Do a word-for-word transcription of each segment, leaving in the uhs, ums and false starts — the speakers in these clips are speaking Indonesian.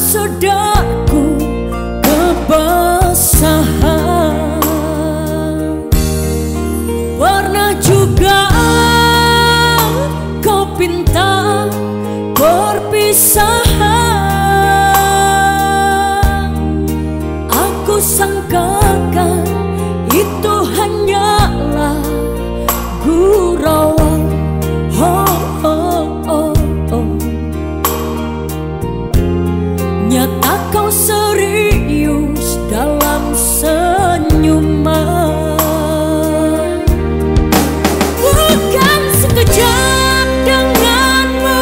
sedarku kebasahan. Pernah juga kau pinta perpisahan. Aku sangkakan itu hanyalah gurauan. Oh, oh, oh, oh. Nyata kau serius dalam senyuman. Bukan sekejap denganmu,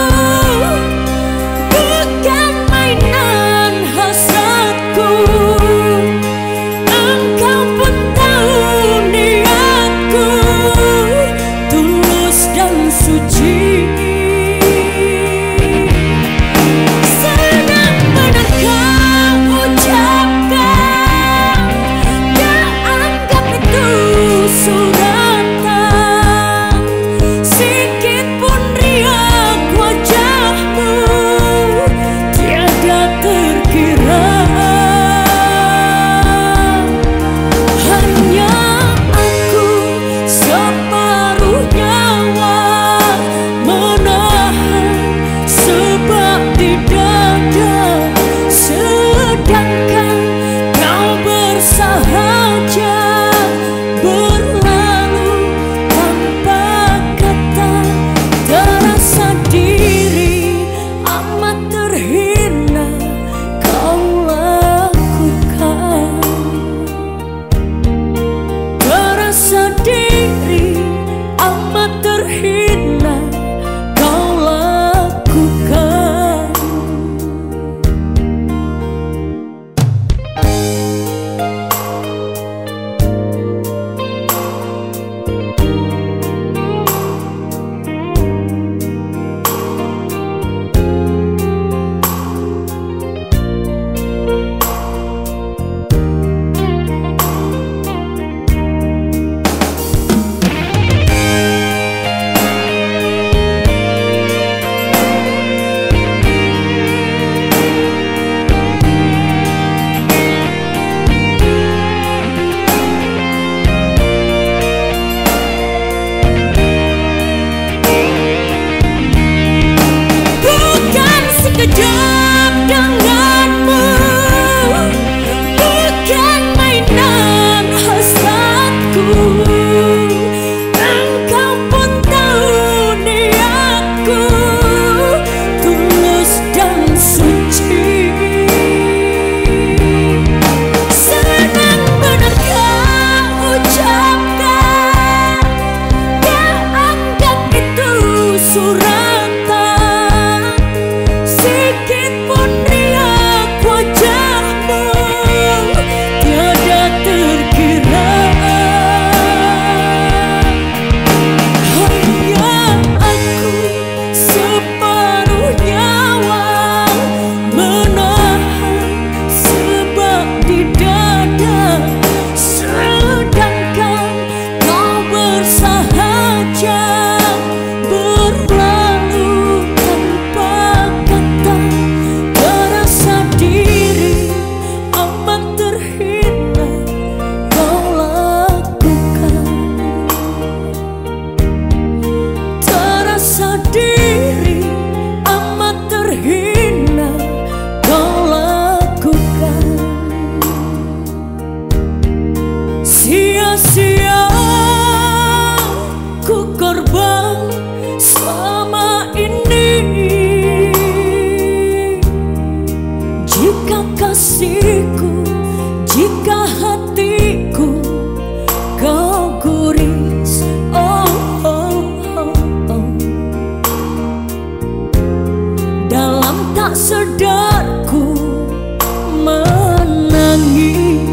bukan mainan hasratku. Engkau pun tahu niatku tulus dan suci. Senang benar kau ucapkan, tak anggap itu suratan. Sikit pun riak wajahmu tiada terkira. Hanya aku separuh nyawa menahan sebab di dada, sedangkan kau bersahaja berlalu tanpa kata. Terasa diri amat terhina kau lakukan. Terasa diri amat terhina kau lakukan. Bukan sekejap denganmu, bukan mainan hasratku. Engkau pun tahu niatku tulus dan suci. Senang benar kau ucapkan, tak anggap itu suratan. Sikit pun riak wajahmu tiada terkira. Hanya aku separuh nyawa menahan sebab di dada, sedangkan kau bersahaja berlalu tanpa kata. Terasa diri amat terhina kau lakukan. Terasa diri amat terhina kau lakukan. Sia-sia ku korban selama ini. Jika kasihku, jika hatiku kau guris, oh, oh, oh, oh. Dalam tak sedarku menangis.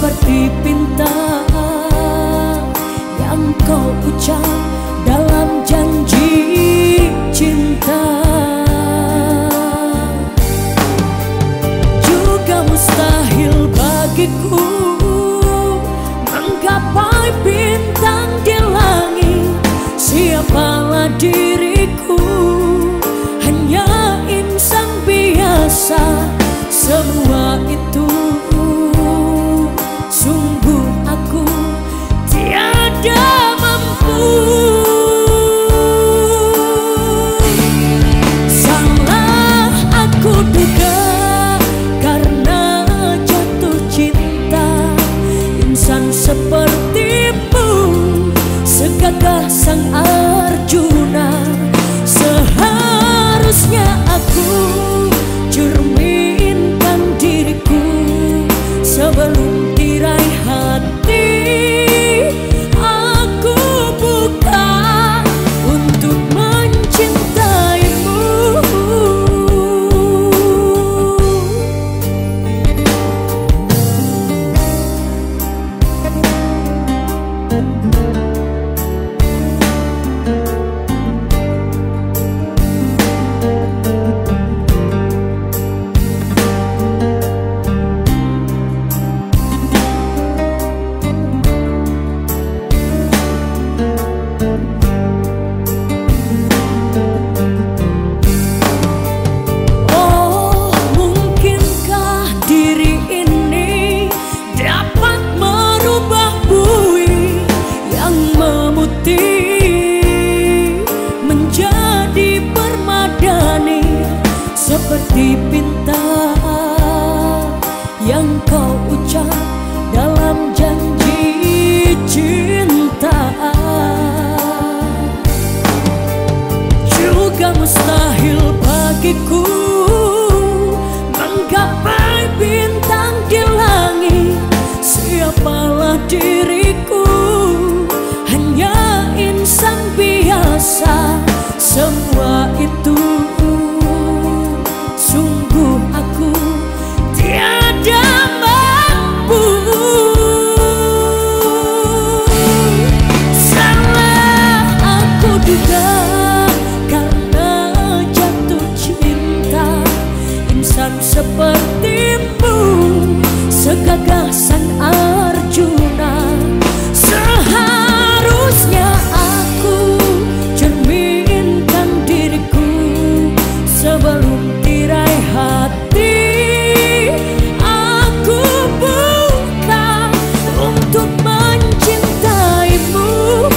seperti pinta yang kau ucap dalam janji cinta. Juga mustahil bagiku menggapai bintang di langit. Siapalah diriku, hanya insan biasa. Semua itu sungguh aku tiada mampu. Salah aku duga karena jatuh cinta insan sepertimu, segagah sang Arjuna. Seharusnya aku cerminkan diriku sebelum tirai hati aku buka untuk mencintaimu. Seperti pinta yang kau ucap dalam janji cinta. Juga mustahil bagiku menggapai bintang di langit. Siapalah diriku, hanya insan biasa. Semua itu sungguh aku tiada mampu. Salah aku duga karena jatuh cinta insan sepertimu, segagah sang Arjuna. Seharusnya aku cerminkan diriku sebelum tirai hati aku buka untuk mencintaimu.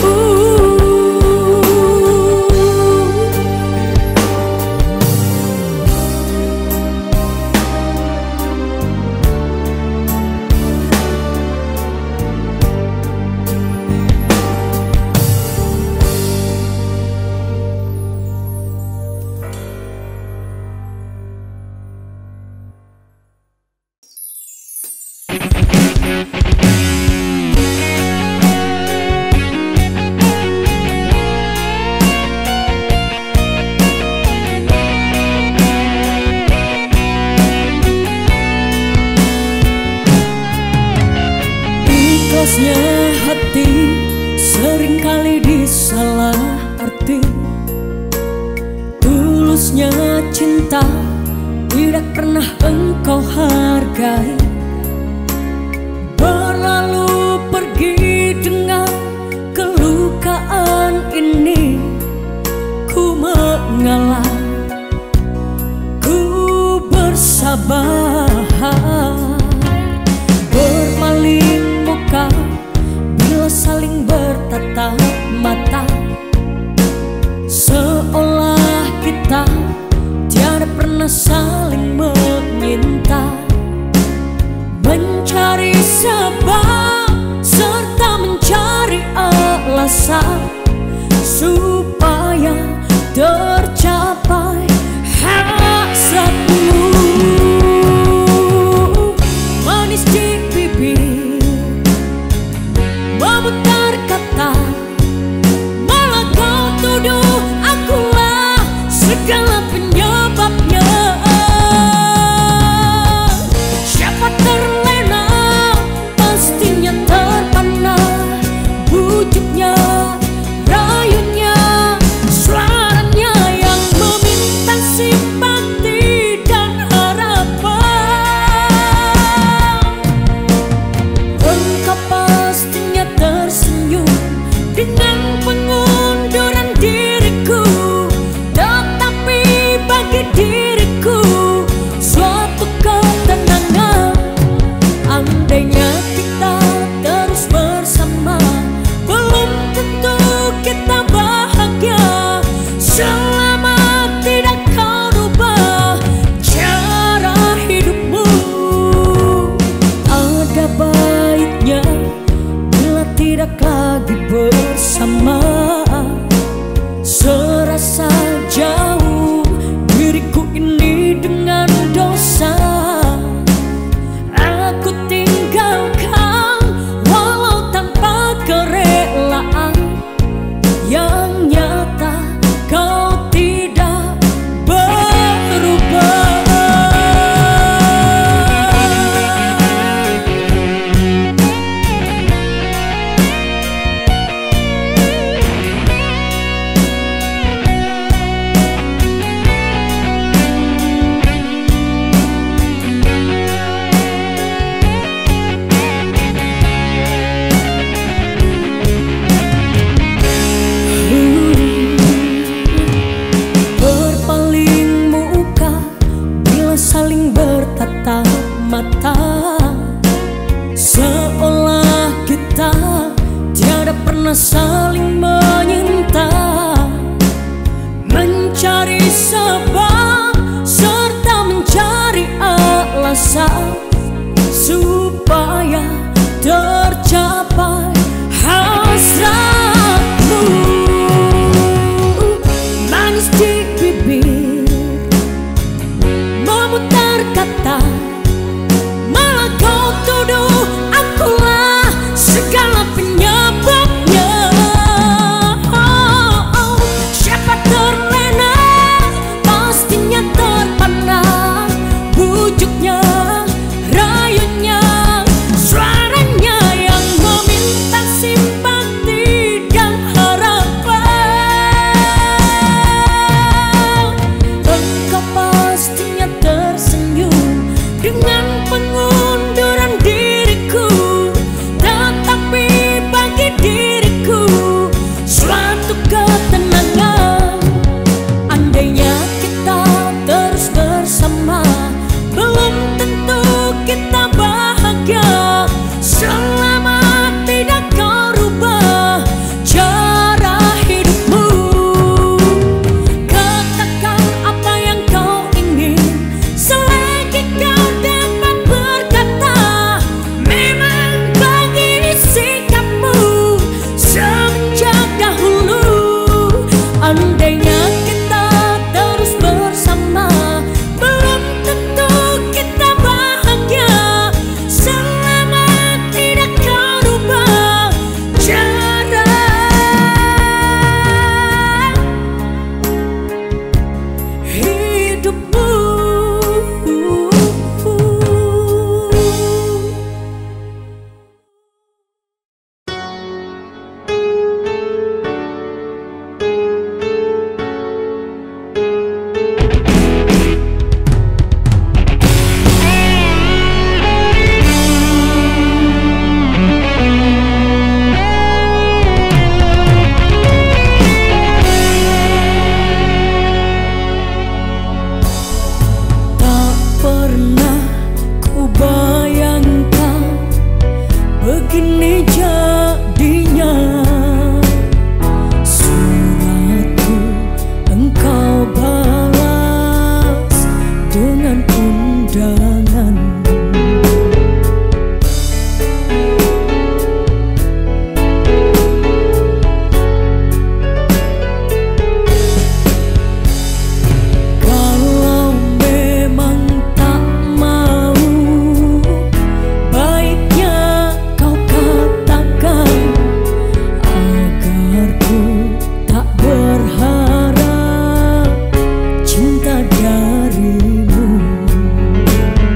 Ikhlasnya hati seringkali disalah arti. Tulusnya cinta tidak pernah engkau hargai. Berlalu pergi dengan kelukaan ini. Ku mengalah, ku bersabar, berpaling muka bila saling bertatap mata. Seolah kita tiada pernah saling menyinta. Mencari sebab serta mencari alasan supaya tercapai hasratmu. Manis di bibir memutar kata, malah kau tuduh akulah segala penyebabnya. Siapa terlena pas supaya tercapai hasratmu. Manis di bibir memutar kata, malah kau tuduh akulah segala penyebabnya. Oh, oh, siapa terlena pastinya terpana, bujuknya, rayunya, suaranya yang meminta simpati dan harapan. Engkau pastinya tersenyum dengan pengunduran diriku, tetapi bagi diriku suatu ketenangan. Andainya kita terus bersama, belum tentu kita bahagia selama tidak kau rubah cara hidupmu. Katakan apa yang kau ingin selagi kau dapat berkata. Memang begini sikapmu semenjak dahulu. Andainya kita terus bersama, belum tentu kita bahagia selama tidak kau rubah cara hidupmu. Tak pernah ku bayangkan begini jadinya. Suratku engkau balas dengan undangan. Kalau memang tak mau, baiknya kau katakan agar ku tak berharap cinta darimu.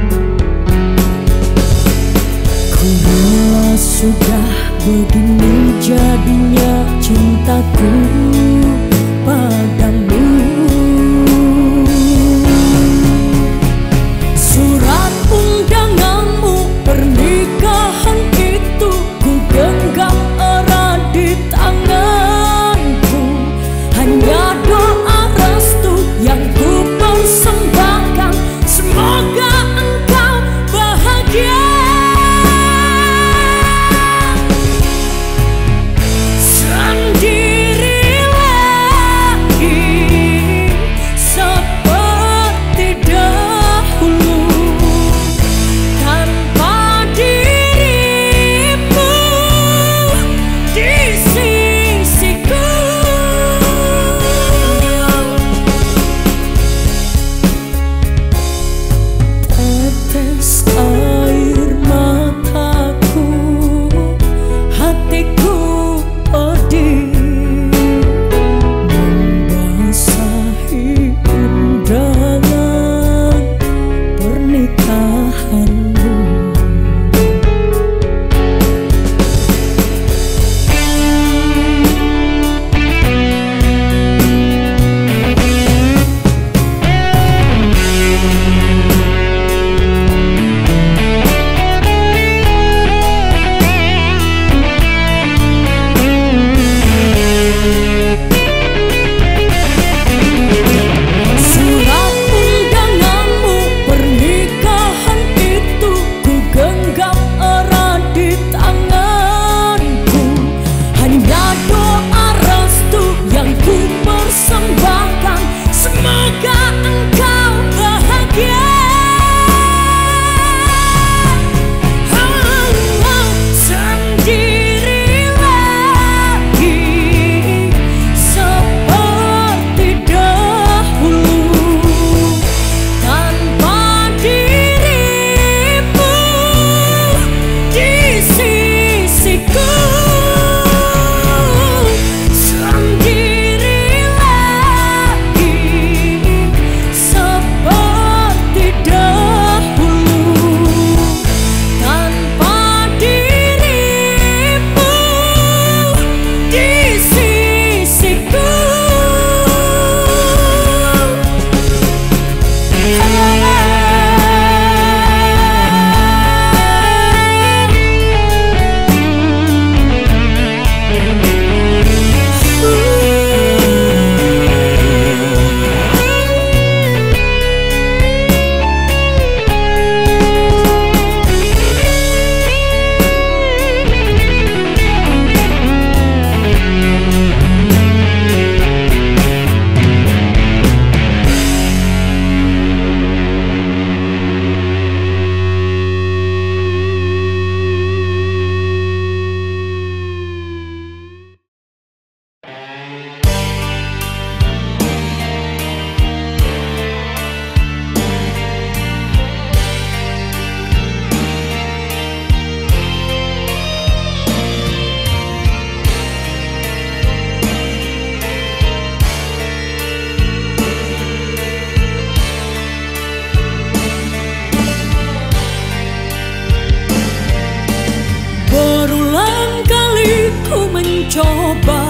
coba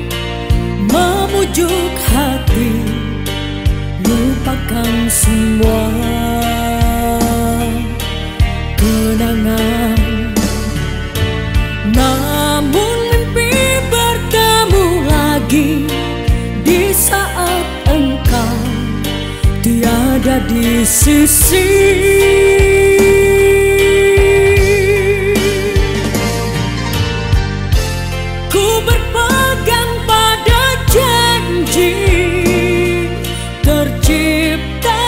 memujuk hati, lupakan semua kenangan. Namun mimpi bertemu lagi di saat engkau tiada di sisi. Ku berpegang pada janji tercipta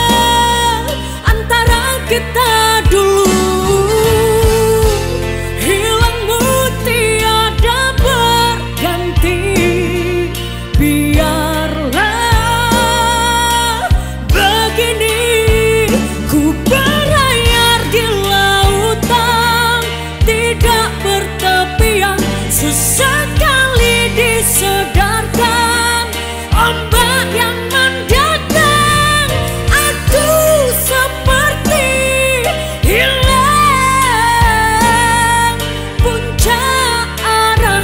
antara kita dulu. Hilangmu tiada berganti, biarlah begini. Ku berlayar di lautan tidak bertepian, sesekali disedarkan ombak yang mendatang. Aku seperti hilang puncak arah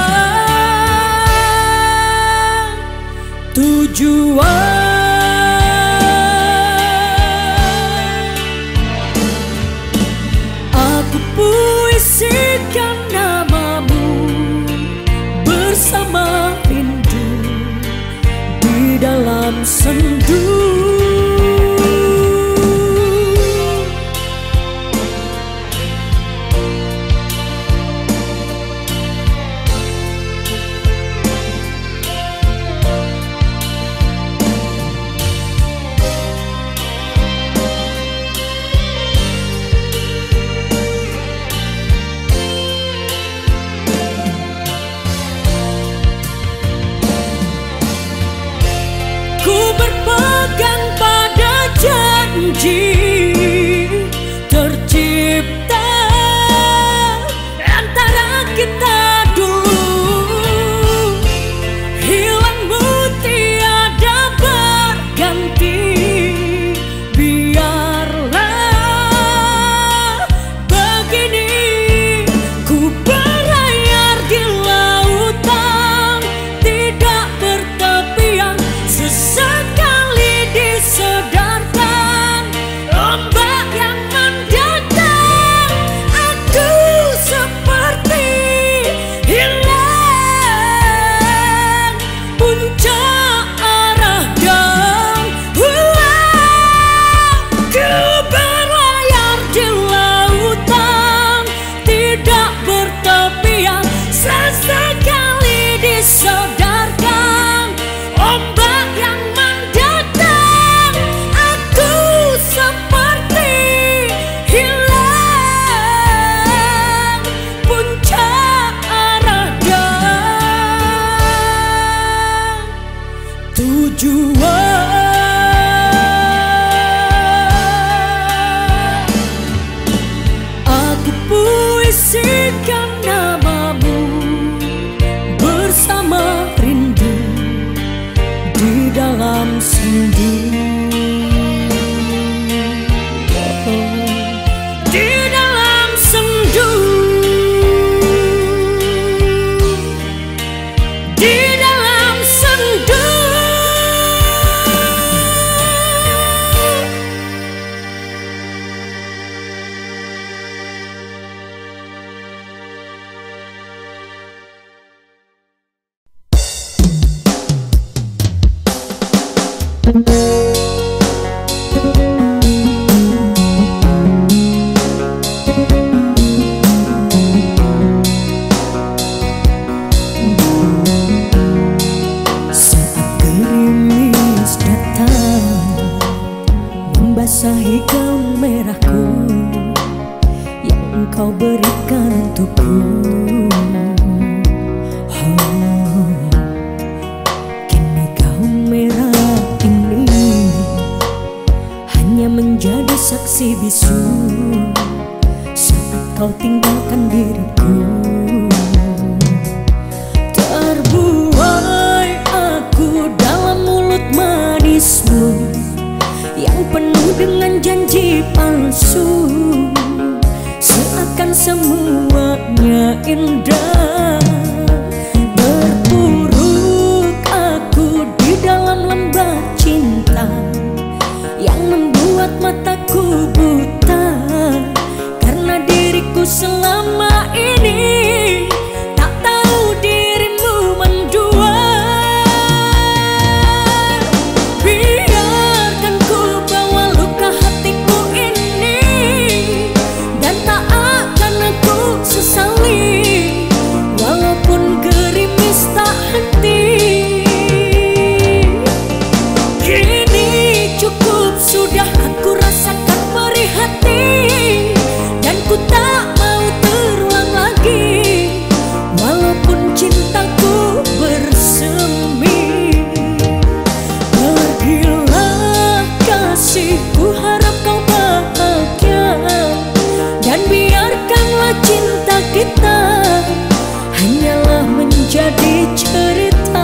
dan tujuan. Aku puisikan namamu bersama rindu di dalam sendu. Ku berpegang pada janji tercipta antara kita dulu. Hilangmu tiada berganti, biarlah begini. Ku berlayar di lautan tidak bertepian, sesekali disedarkan ombak yang mendatang. Aku seperti hilang puncak arah dan uang. Ku berlayar di lautan tidak bertepian, sesekali disedarkan ombak yang mendatang. Aku seperti hilang puncak arah dan tujuan. Aku puisikan namamu bersama rindu di dalam sendu. Di dalam sendu, di dalam sendu. Saat gerimis datang membasahi gaun merahku yang engkau berikan untukku. Oh, kini gaun merah ini hanya menjadi saksi bisu saat kau tinggalkan diriku. Terbuai aku dalam mulut manismu yang penuh dengan janji palsu, seakan semuanya indah dalam lembah cinta yang membuat mataku buta, karena diriku selama ini tak tahu dirimu mendua. Biarkan ku bawa luka hatiku ini, dan tak akan aku sesali, walaupun gerimis tak henti. Kini cukup sudah aku rasakan perih hati, dan ku tak mau terulang lagi, walaupun cintaku bersemi. Pergilah kasihku, harap kau bahagia, dan biarkanlah cinta kita hanyalah menjadi cerita.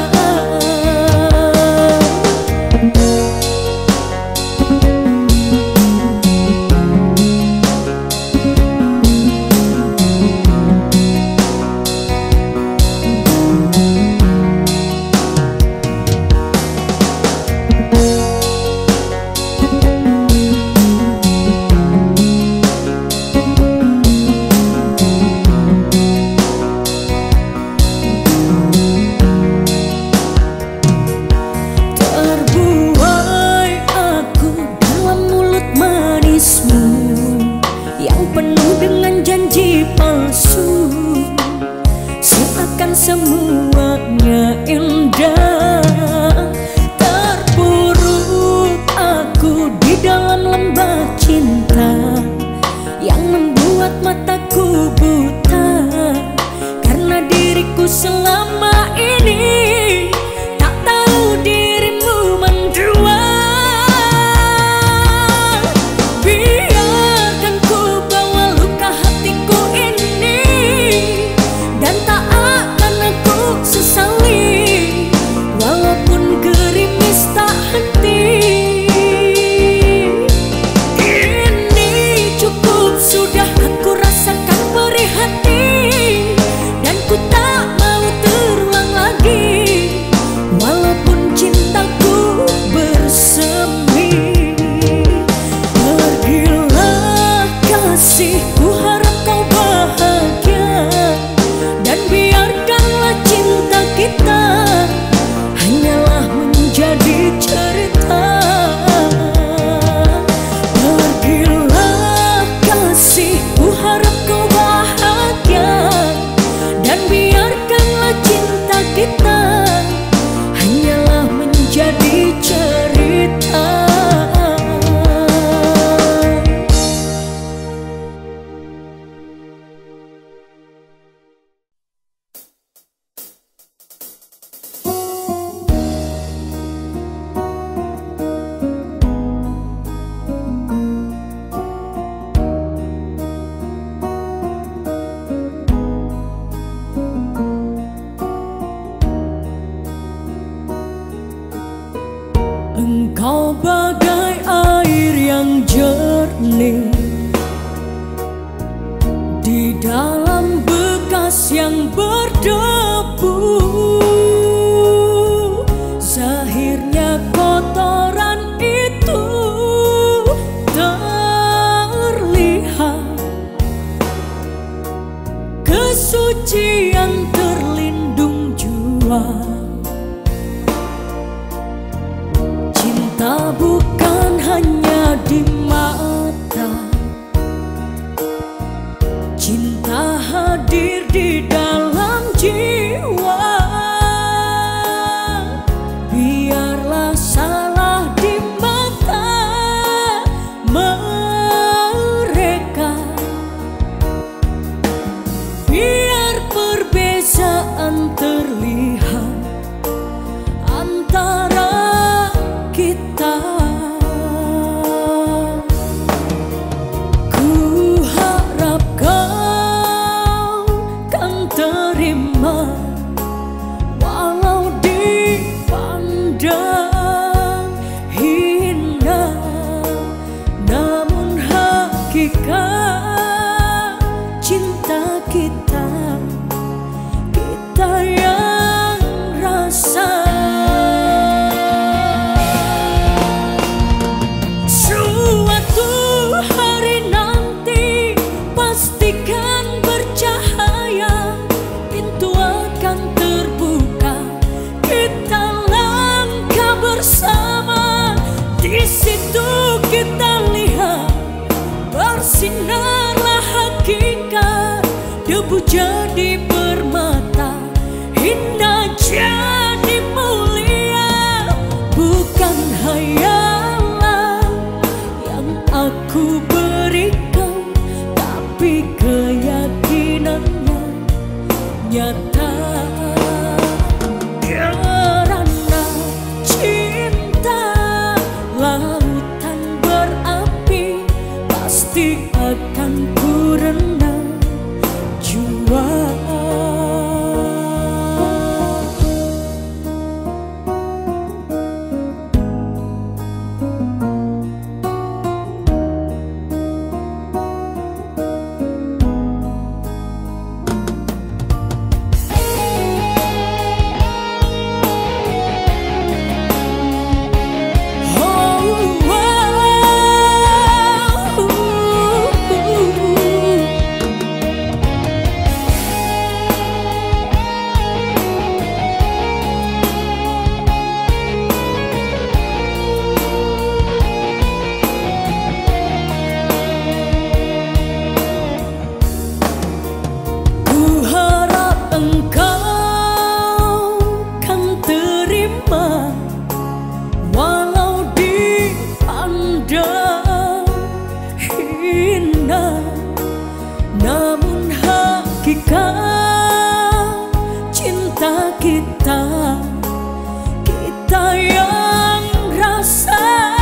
Semuanya indah, terpuruk aku di dalam lembah cinta yang membuat mataku buta, karena diriku selama ini tak tahu dirimu mendua. Biarkan ku bawa luka hatiku ini, dan tak sesali, walaupun gerimis tak henti. Kini cukup sudah aku rasakan perih hati, dan ku tak mau terulang lagi, walaupun cintaku bersemi. Pergilah kasihku, harap kau bahagia, dan biarkanlah cinta kita hanyalah menjadi cerita. Pergilah kasihku, harap kau bahagia, dan biarkanlah cinta kita hanyalah menjadi cerita. Engkau bagai air yang jernih di dalam bekas yang berdebu. Zahirnya kotoran itu terlihat, kesucian terlindung jua. Cinta bukan hanya di mata, cinta hadir di dalam jiwa. jadi permata, indah jadi mulia. Bukan hayalan yang aku berikan, tapi keyakinannya nyata. Karena cinta lautan berapi, pasti akan ku renang jua. Namun hakikat cinta kita, kita yang rasa.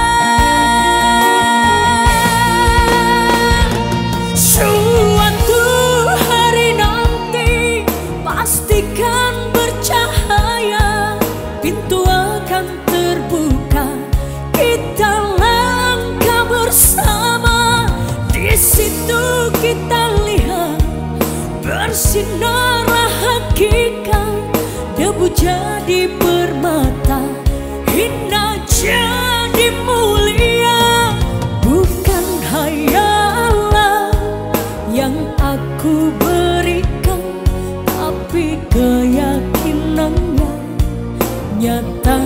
Suatu hari nanti pastikan bercahaya, pintu akan terbuka, kita langkah bersama. Di situ kita lihat bersinarlah hakikat, debu jadi permata, indah jadi mulia. Bukan hayalan yang aku berikan, tapi keyakinannya nyata.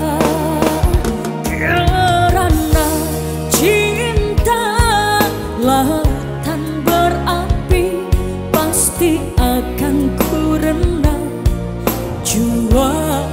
Karena cinta lautan berapi, pasti akan ku renang jua.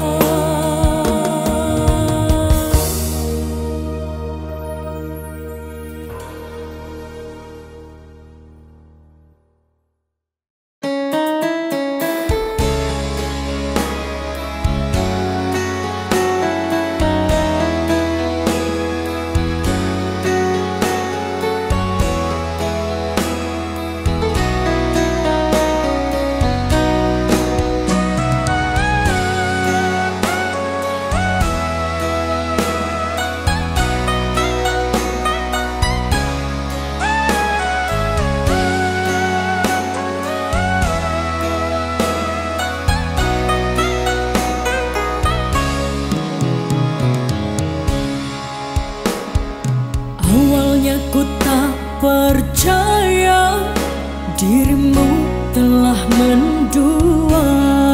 Awalnya ku tak percaya dirimu telah mendua.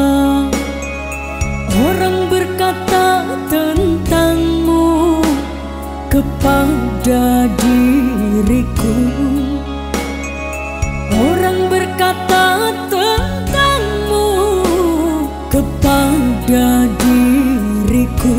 Orang berkata tentangmu kepada diriku. Orang berkata tentangmu kepada diriku.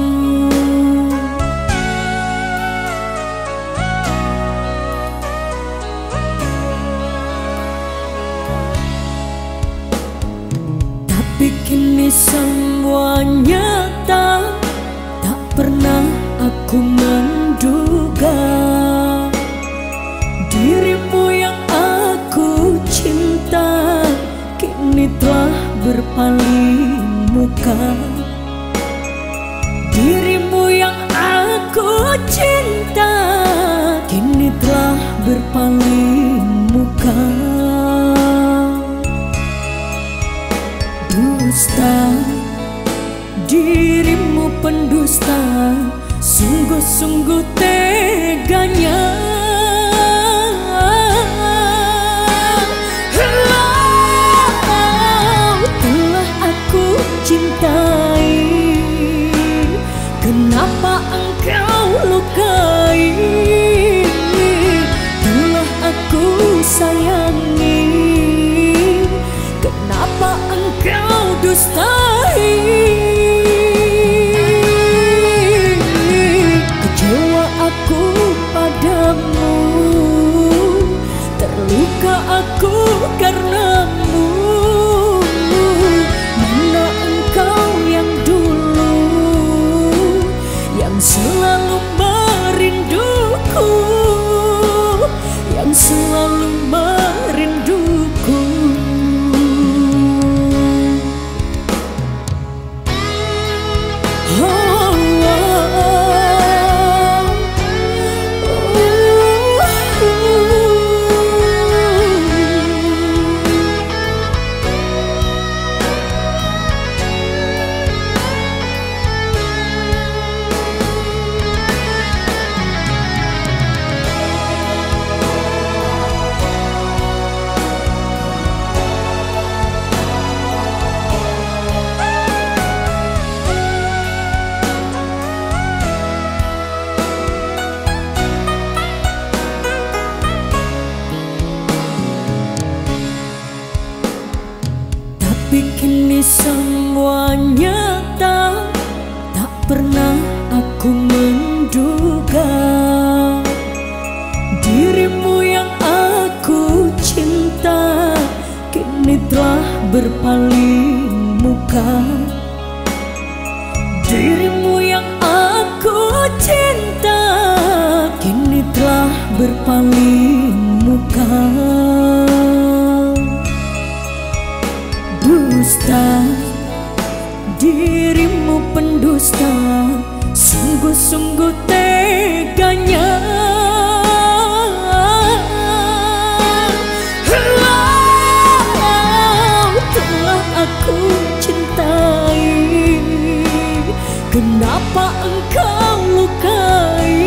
Tapi kini semua nyata, tak pernah aku menduga dirimu yang aku cinta kini telah berpaling muka. Dirimu yang aku cinta kini telah berpaling muka. Dusta, dirimu pendusta, sungguh-sungguh teganya. Oh, telah aku cintai, kenapa engkau lukai? Telah aku sayangi, dustai. Kecewa aku padamu, terluka aku karenamu. Mana engkau yang dulu, yang selalu merinduku, yang selalu merinduku. Oh, tapi kini semuanya tak, tak pernah aku menduga dirimu yang aku cinta kini telah berpaling muka. Dirimu yang aku cinta kini telah berpaling muka. Dusta, dirimu pendusta, sungguh-sungguh teganya. Oh, telah aku cintai, kenapa engkau lukai?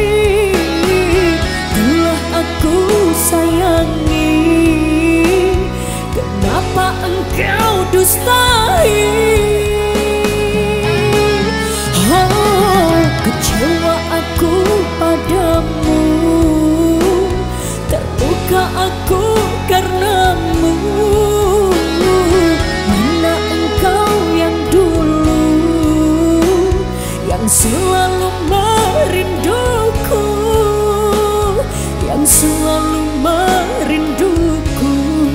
Telah aku sayangi, kenapa engkau dustai? Oh, kecewa aku padamu, terluka aku karenamu. Mana engkau yang dulu, yang selalu merinduku, yang selalu merinduku.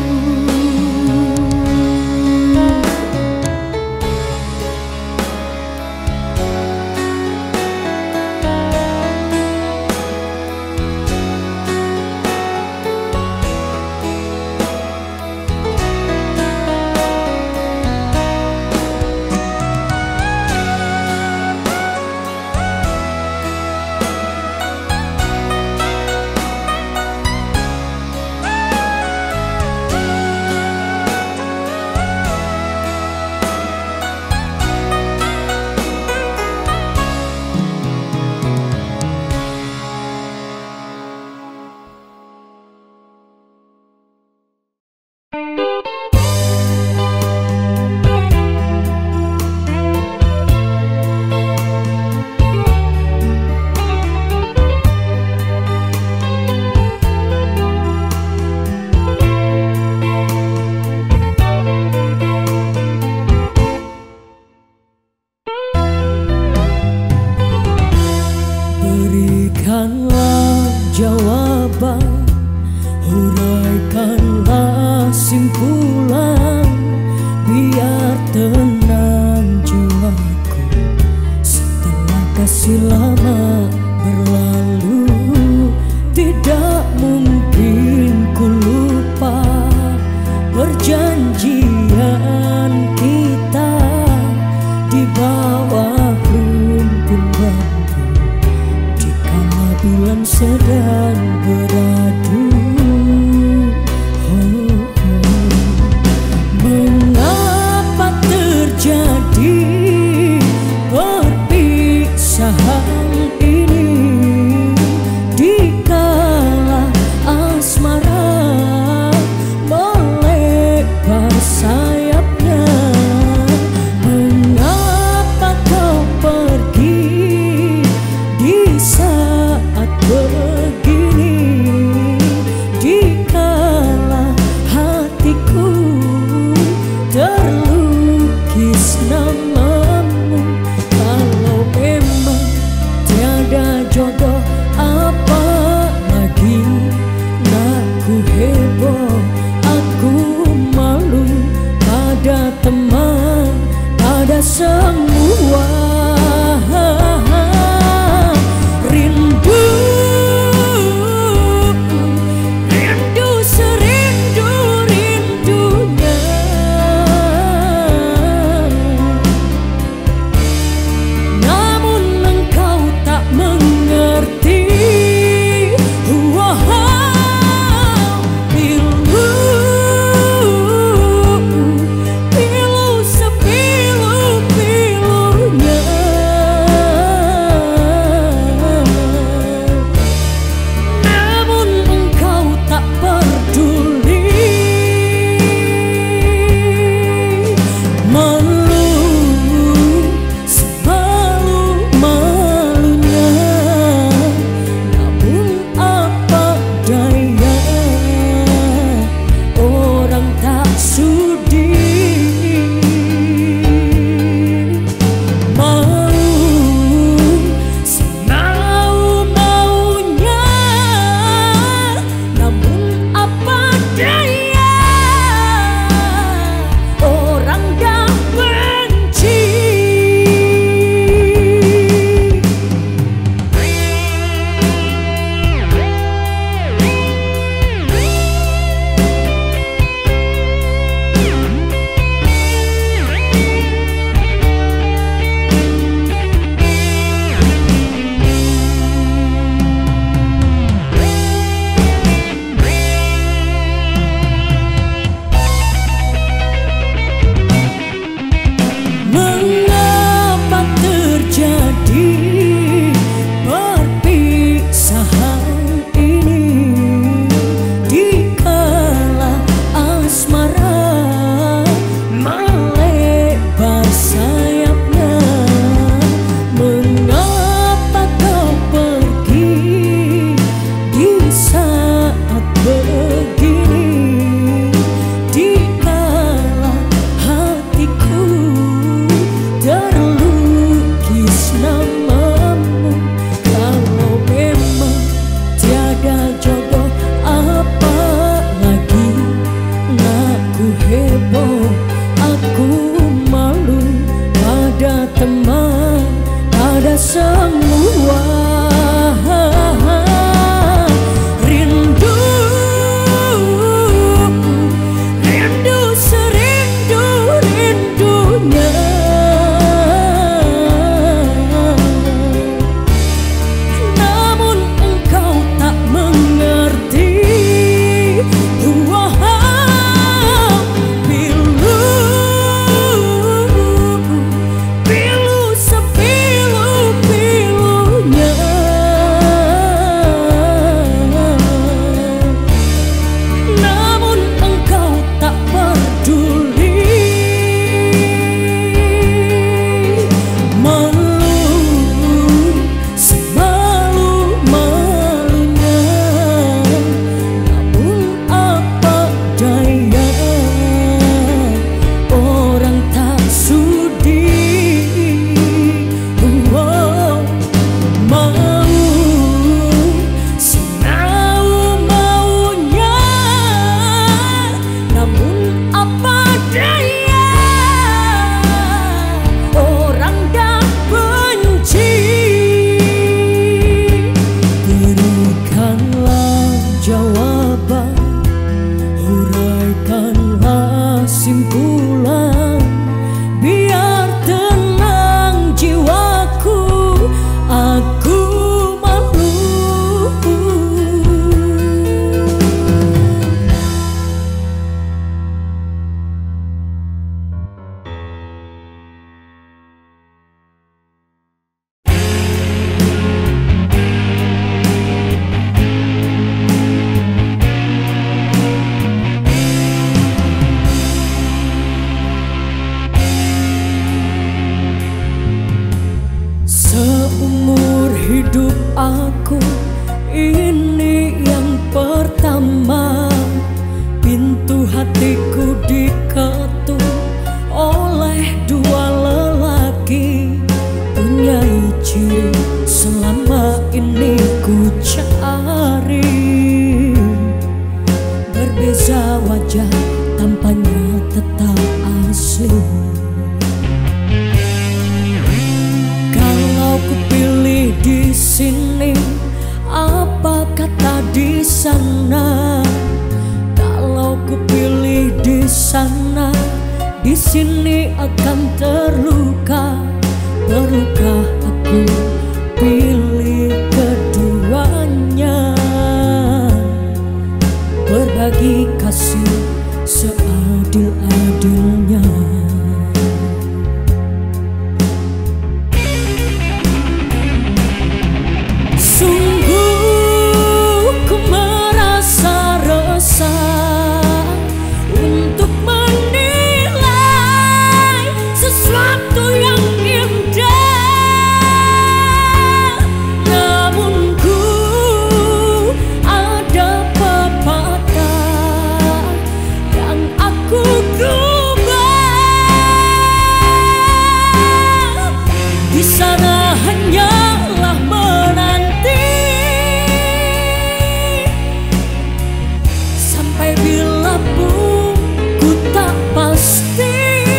Berikanlah jawaban, huraikanlah simpulan, biar tenang jiwaku setelah kasih lama berlalu. Tidak mungkin ku lupa perjanjian kita di bawah rumpun bambu dikala bulan sedang beradu. Oh, oh. Mengapa terjadi perpisahan ini dikala asmara melebar sayapnya? Mengapa kau pergi di saat begini? semua. Rindu, rindu serindu-rindunya. Namun engkau tak mengerti. hidup aku ini yang pertama. Pintu hatiku diketuk oleh dua lelaki, punya ciri selama ini ku cari. Berbeza wajah, tampaknya tetap asli. di sana. Kalau ku pilih di sana, di sini akan terluka. Perlukah aku pilih keduanya? Berbagi kasih seadil-adilnya. Sungguh ku merasa resah untuk menilai sesuatu yang indah. Namun ku ada pepatah yang aku gubah. Di sana hanyalah menanti sampai bila pun ku tak pasti.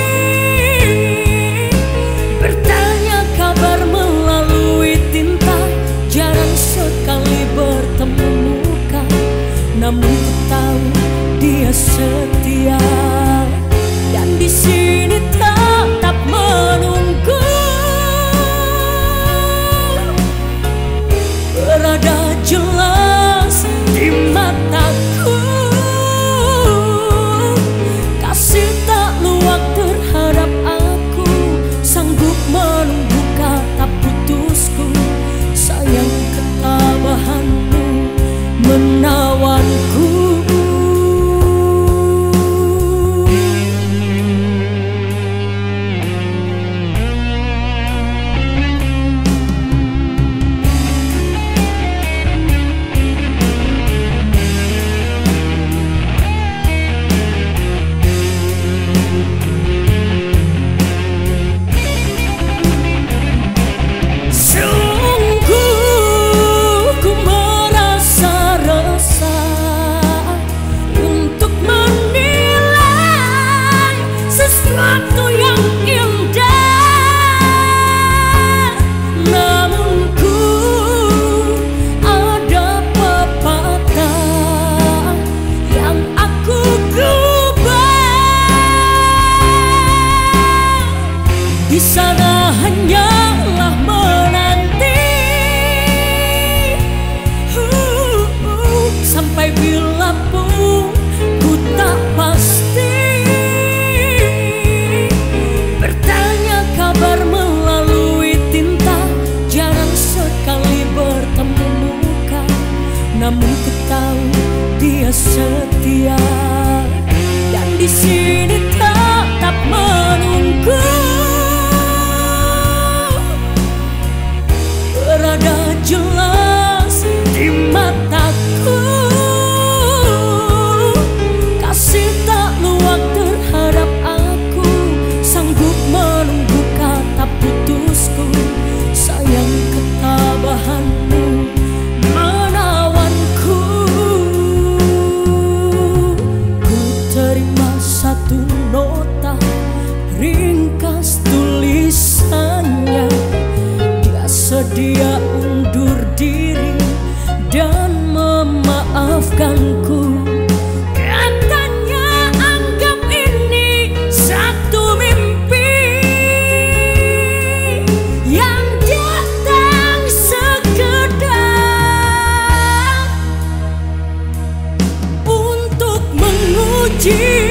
Bertanya kabar melalui tinta, jarang sekali bertemu muka. Namun ku tahu dia setia, dan di sini tetap menunggu. Berada jelas di mataku, kasih tak luak terhadap aku. Sanggup menunggu kata putusku, sayang ketabahanmu menawanku. Sesuatu yang indah, namun ku ada pepatah yang aku gubah. Di sana hanyalah menanti uh, uh, sampai bila pun ku tak pasti. Kabar melalui tinta, jarang sekali bertemu muka. Namun ku tahu dia setia, dan di sini tetap menunggu. Berada jelas di mataku, kasih tak luak terhadap aku. Sanggup menunggu kata putusku, sayang ketabahanmu menawanku. Ku terima satu nota ringkas tulisannya. Dia sedia undur diri dan memaafkanku. Katanya anggap ini satu mimpi yang datang sekedar untuk menguji.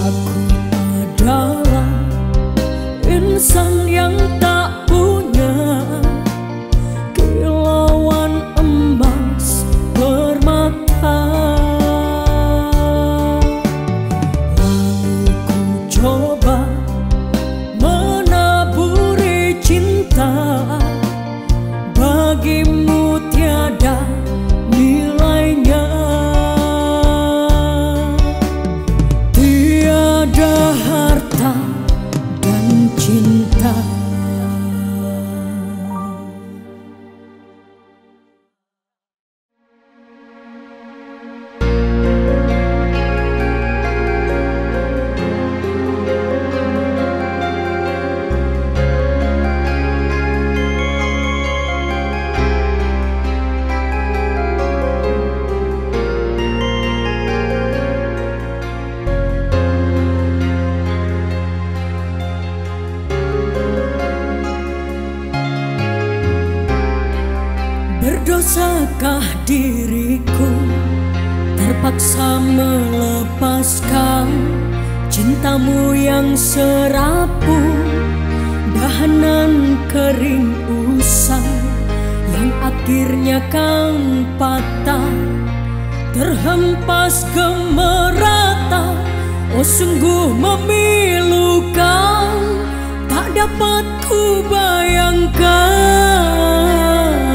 Aku adalah insan yang tak punya kilauan emas permata. Lalu ku coba menaburi cinta, bagimu tiada nilainya. Tiada harta dan cinta. Berdosakah diriku terpaksa melepaskan cintamu yang serapuh, dahanan kering usang yang akhirnya kan patah, terhempas gemerata. Oh sungguh memilukan, tak dapat ku bayangkan.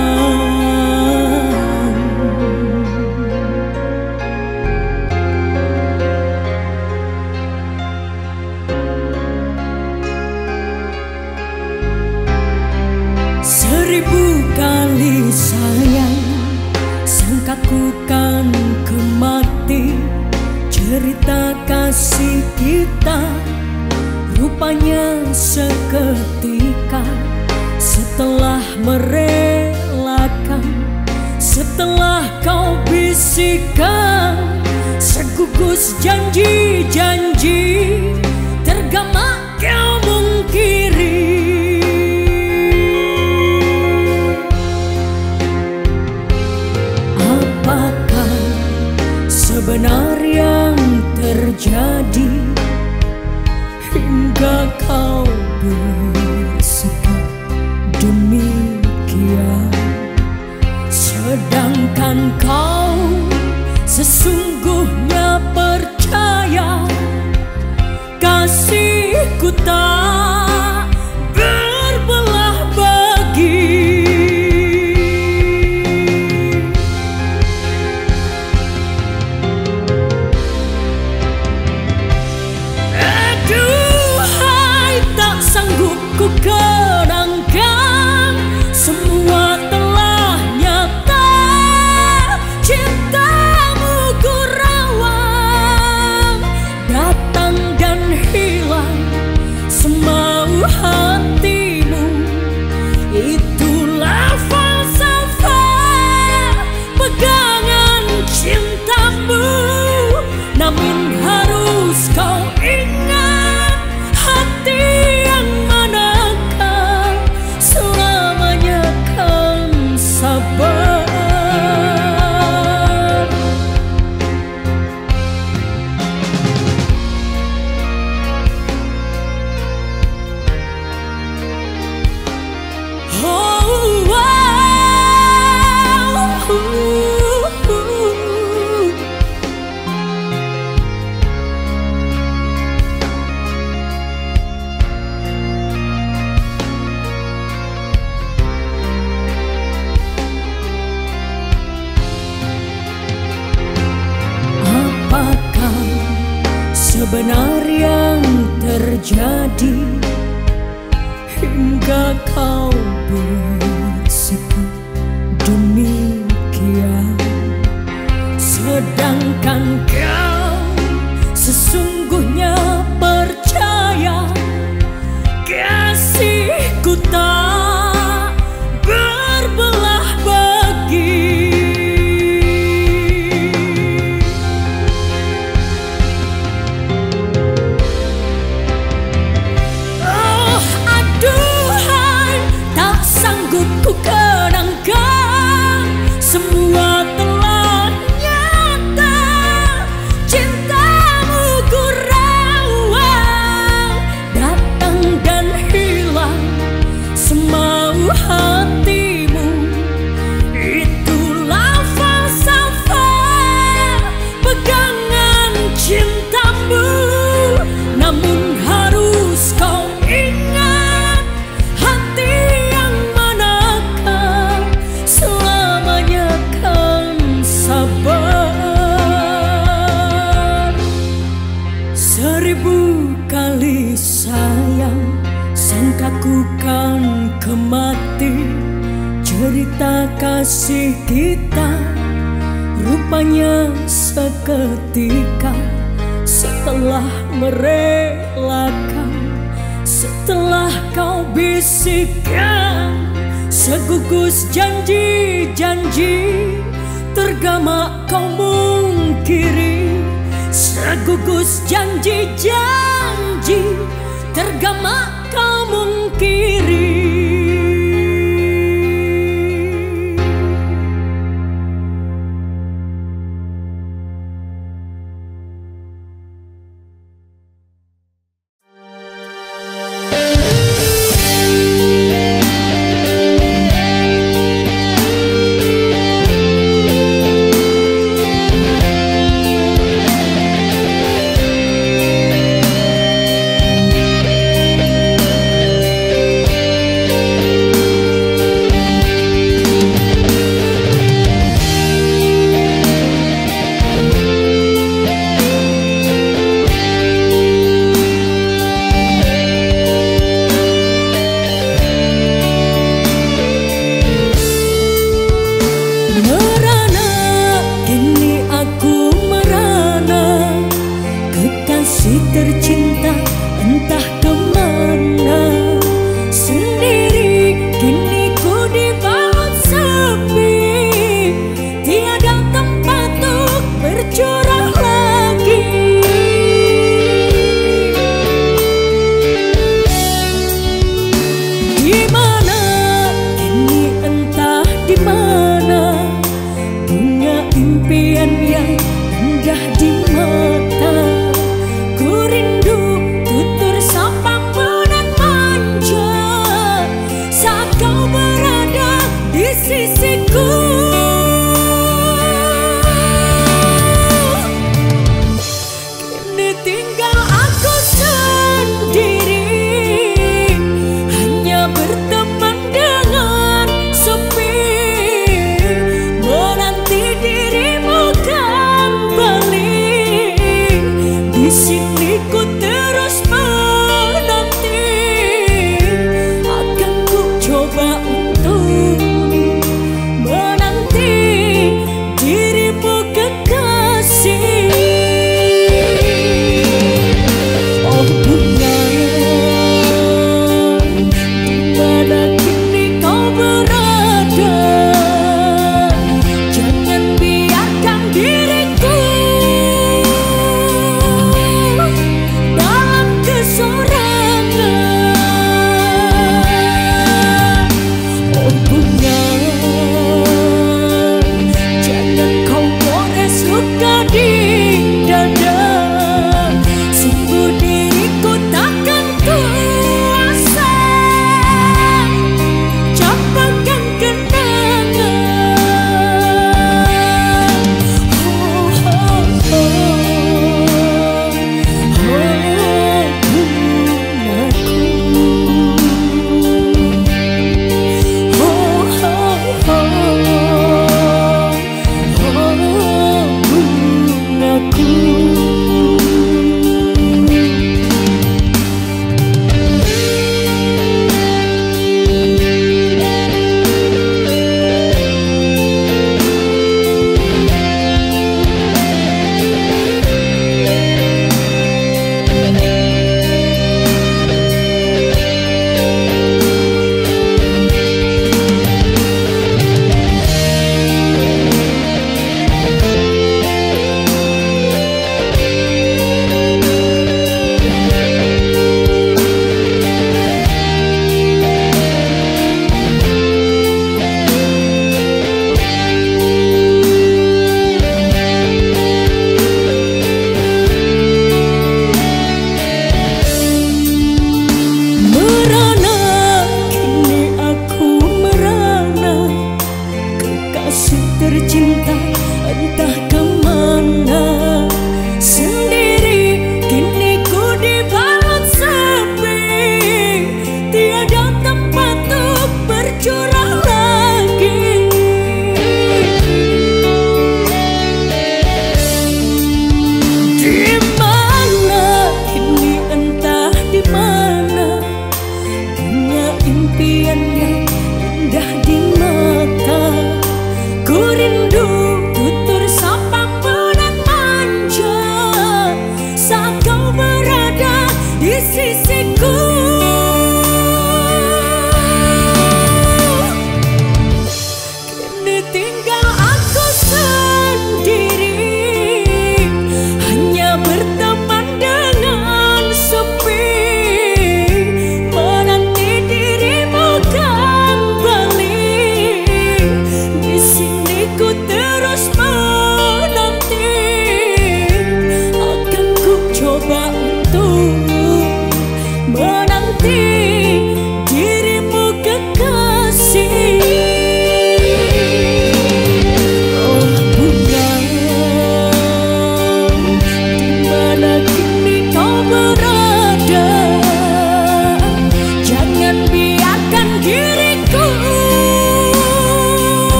Seribu kali sayang, sangkaku kan kemati. Cerita kasih kita rupanya seketika, setelah merelakan, setelah kau bisikan segugus janji-janji, tergama kau mungkiri. Apakah sebenarnya yang terjadi hingga kau bersikap demikian, sedangkan kau sesungguhnya percaya kasihku tak berbelah bagi. Ku kenangkan semua telah nyata, cintamu ku rawat, datang dan hilang semau hatimu. Itulah falsafah pegangan cintamu. Namun harus kau ingat, hati sebenarnya yang terjadi hingga kau bersikap demikian, sedangkan kau sesungguhnya percaya kasihku tak berbelah bagi. Ku kenangkan semua telah nyata, kali sayang, sangkaku kan kemati. Cerita kasih kita rupanya seketika, setelah merelakan, setelah kau bisikan segugus janji-janji, tergama kau mungkiri. Segugus janji-janji, tergama kau mungkiri.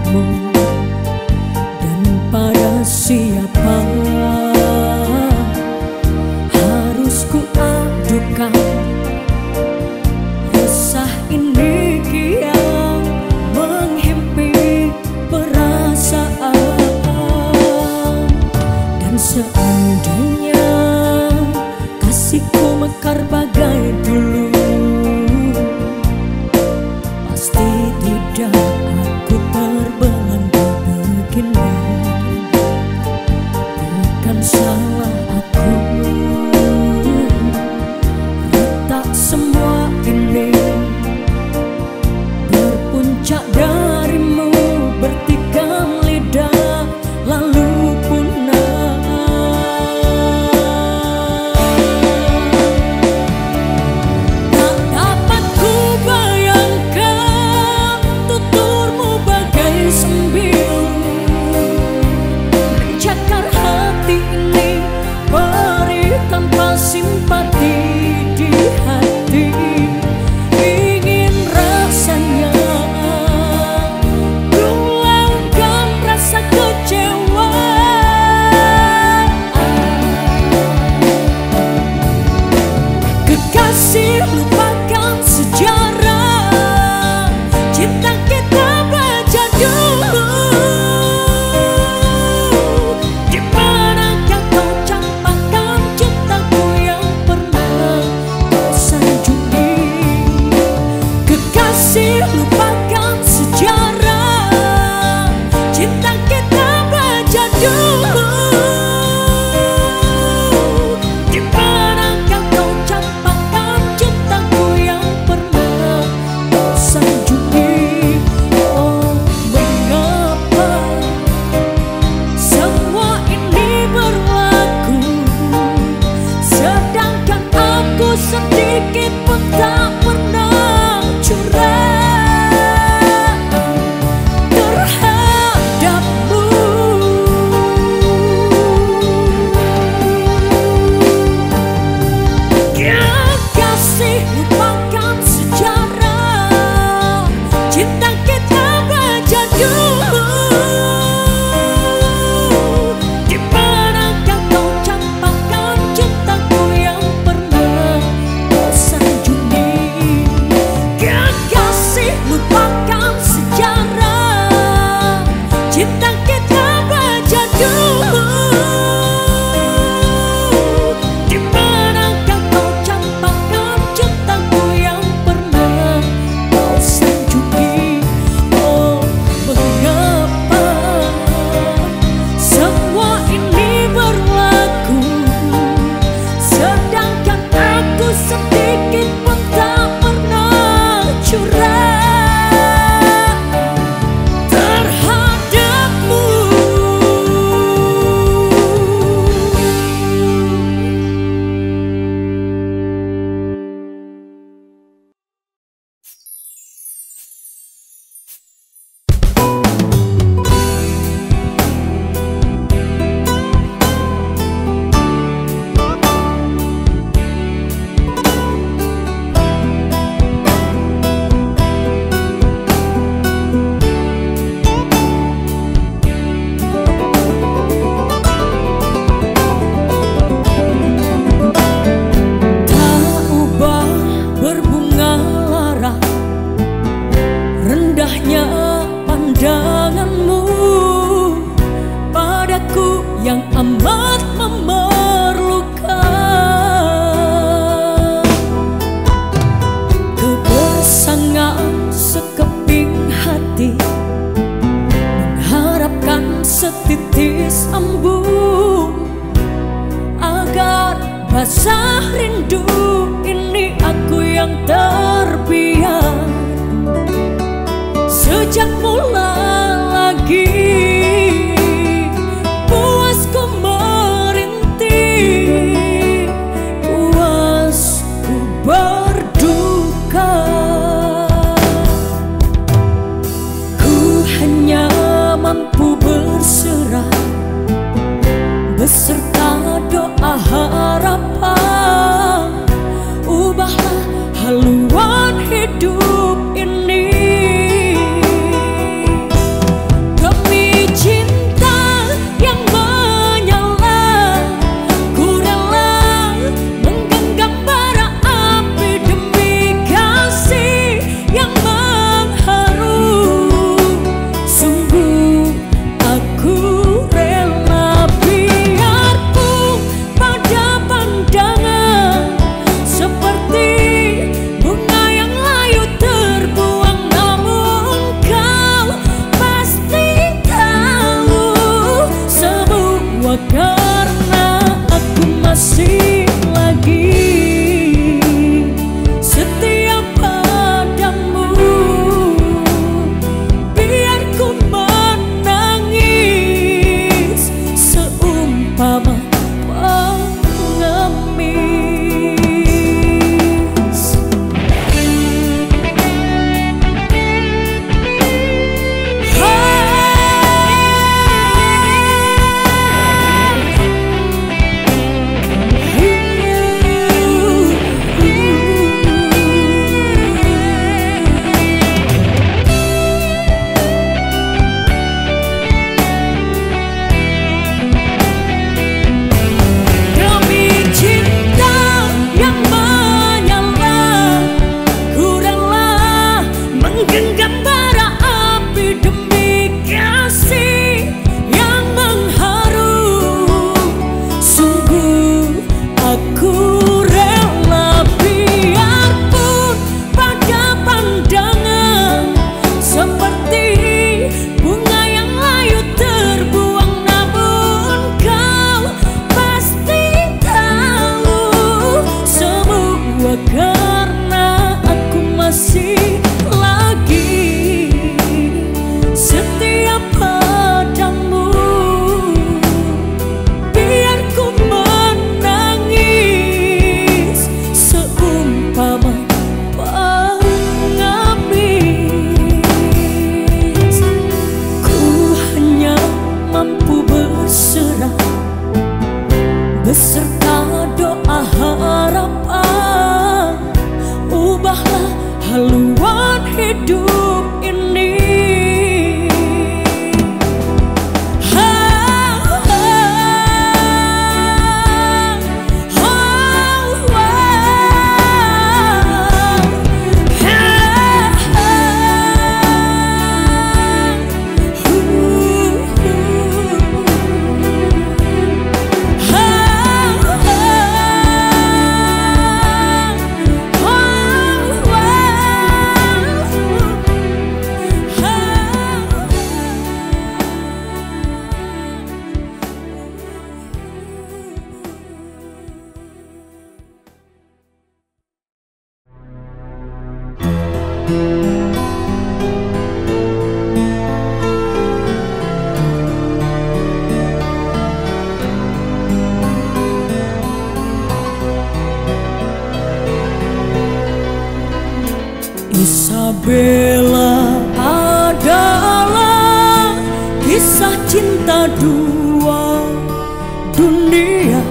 padamu dan pada siapa harus ku adukan resah ini kian menghimpit perasaan. Dan seandainya kasihku mekar bagai dulu, pasti tidak aku terbelenggu begini. Bukan salah aku, retak semua ini berpuncak darimu, bertikam lidah lalu punah. Tak dapat ku bayangkan tuturmu bagai sembilu mencakar hati ini, beri tanpa simpati di hati. Ingin rasanya ku lakukan rasa kecewa. Kekasih, lupakan sejarah cinta kita baca dulu. Di manakah kau campakkan cintaku yang pernah kau sanjungi? Kekasih, lupakan sejarah cinta kita baca dulu. Di manakah kau campakkan cintaku yang pernah kau sanjungi? Oh, mengapa semua ini berlaku, sedangkan aku sedikit pun tak pernah curang terhadapmu. Kekasih, lupakan sejarah cinta kita baca dulu. Di manakah kau campakkan cintaku yang pernah kau sanjungi? Kekasih, lupakan sejarah cinta kita baca dulu. Di manakah kau campakkan cintaku yang pernah kau sanjungi? Oh, mengapa semua ini berlaku, sedangkan aku sedikit pun tak pernah curang terhadapmu. Tak ubah berbunga lara, rendahnya pandanganmu padaku yang amat memerlukan. Kebersangan sekeping hati mengharapkan setitis embun agar basah rindu ini aku yang terbiar. Sejak mula lagi puasku merintih, puasku berduka. Ku hanya mampu berserah beserta doa harapan. Ubahlah haluan hidup ini. kisah cinta dua dunia.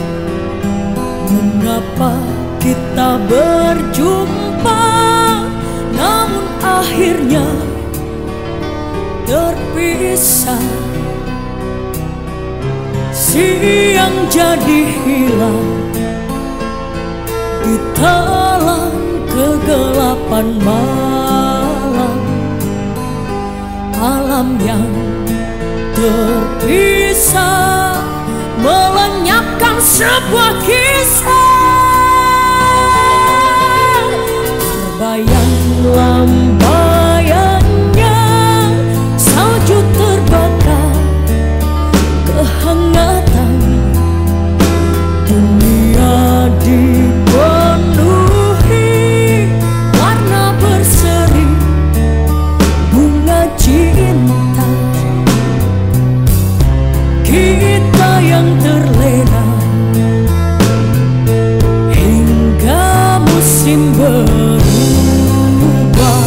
Mengapa kita berjumpa, namun akhirnya terpisah. Siang jadi hilang ditelan kegelapan malam. Alam yang terpisah melenyapkan sebuah kisah. Terbayang lambayannya salju terbakar, kehangatan dunia dipenuhi warna berseri bunga cinta. Kita yang terlena hingga musim berubah,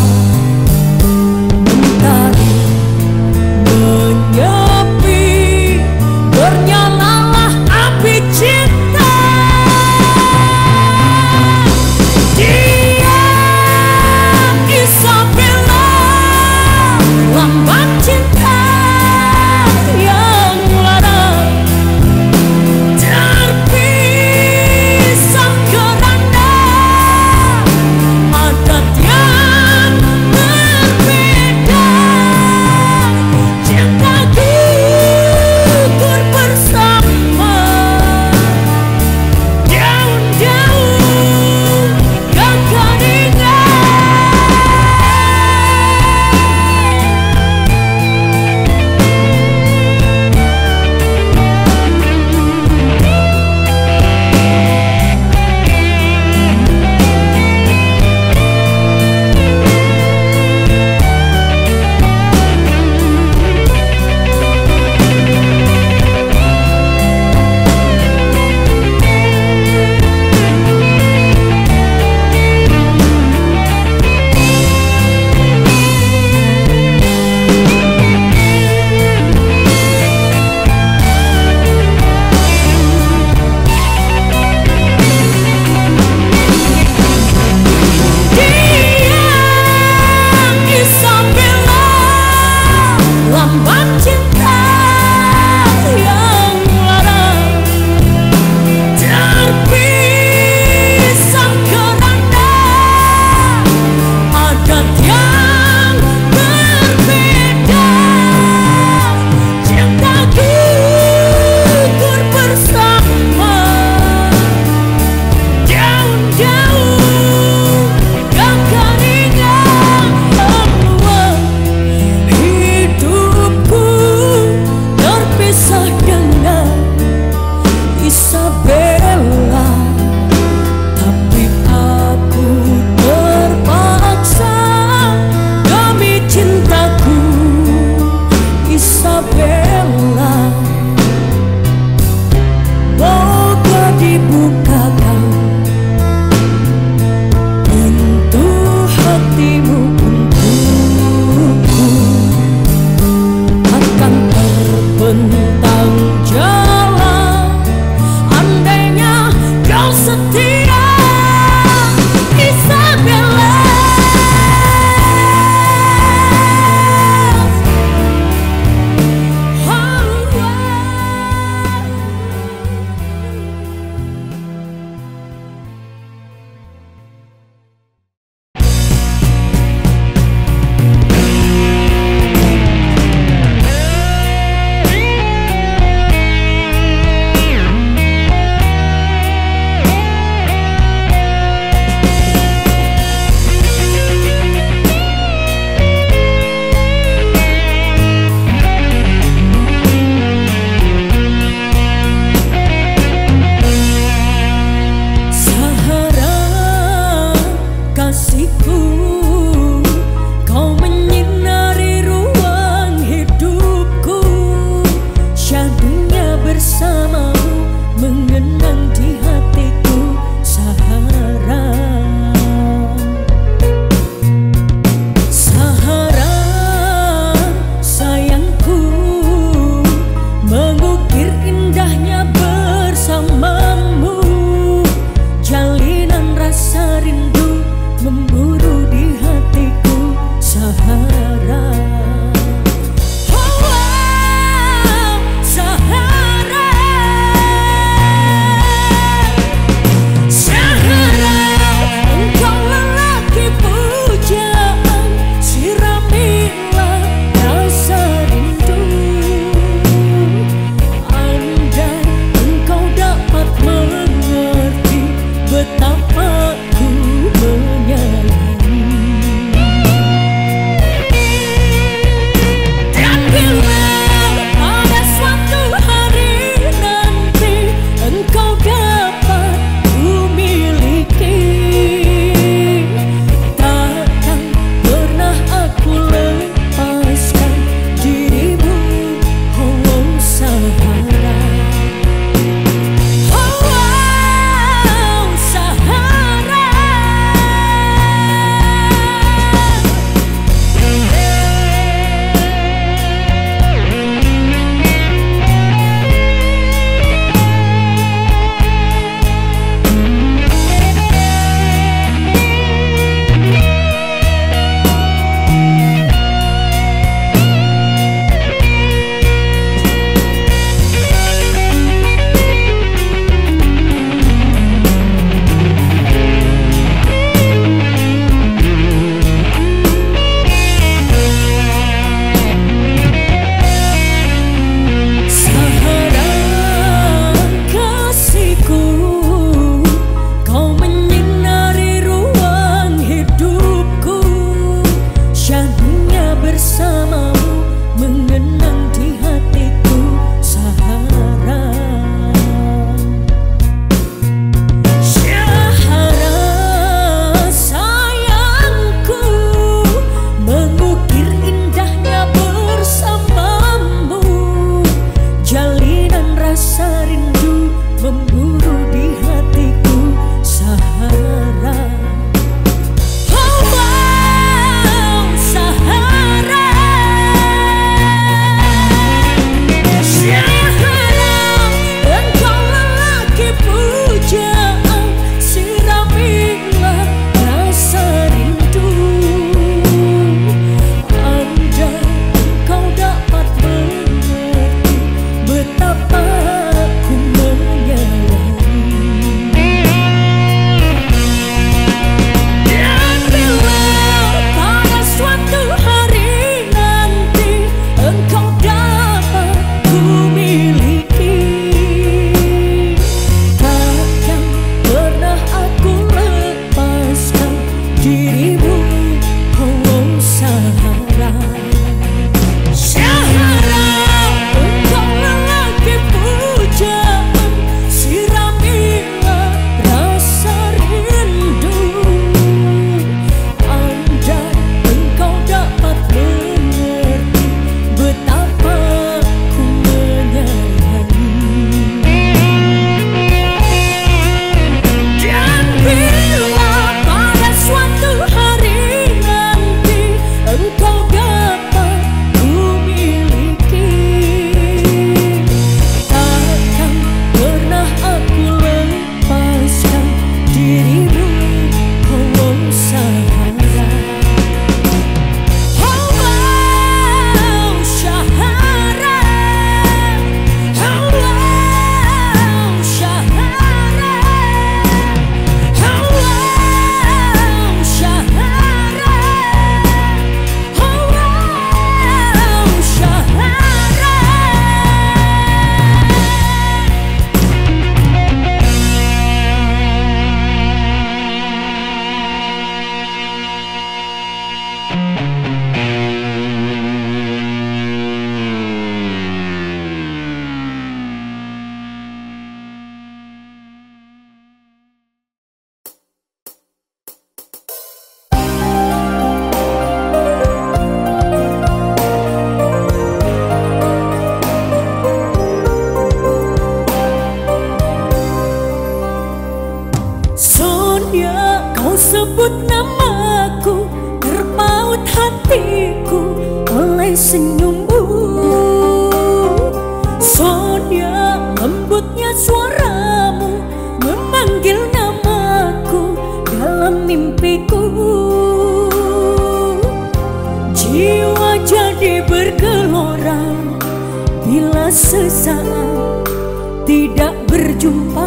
mentari menyepi, bernyalalah api cinta. Dia Isabella, lambang cinta yang lara, terpisah kerana adat yang berbeda. Cinta gugur bersama, daun-daun kekeringan. Lambang cinta yang lara, terpisah kerana adat yang berbeda. Cinta gugur bersama, daun-daun kekeringan. Hidupku terpisah dengan Isabella, tapi aku terpaksa demi cintaku Isabella. Moga dibukakan pintu hatimu untukku, akan terbentang jalan andainya kau setia Isabella. sesaat tidak berjumpa,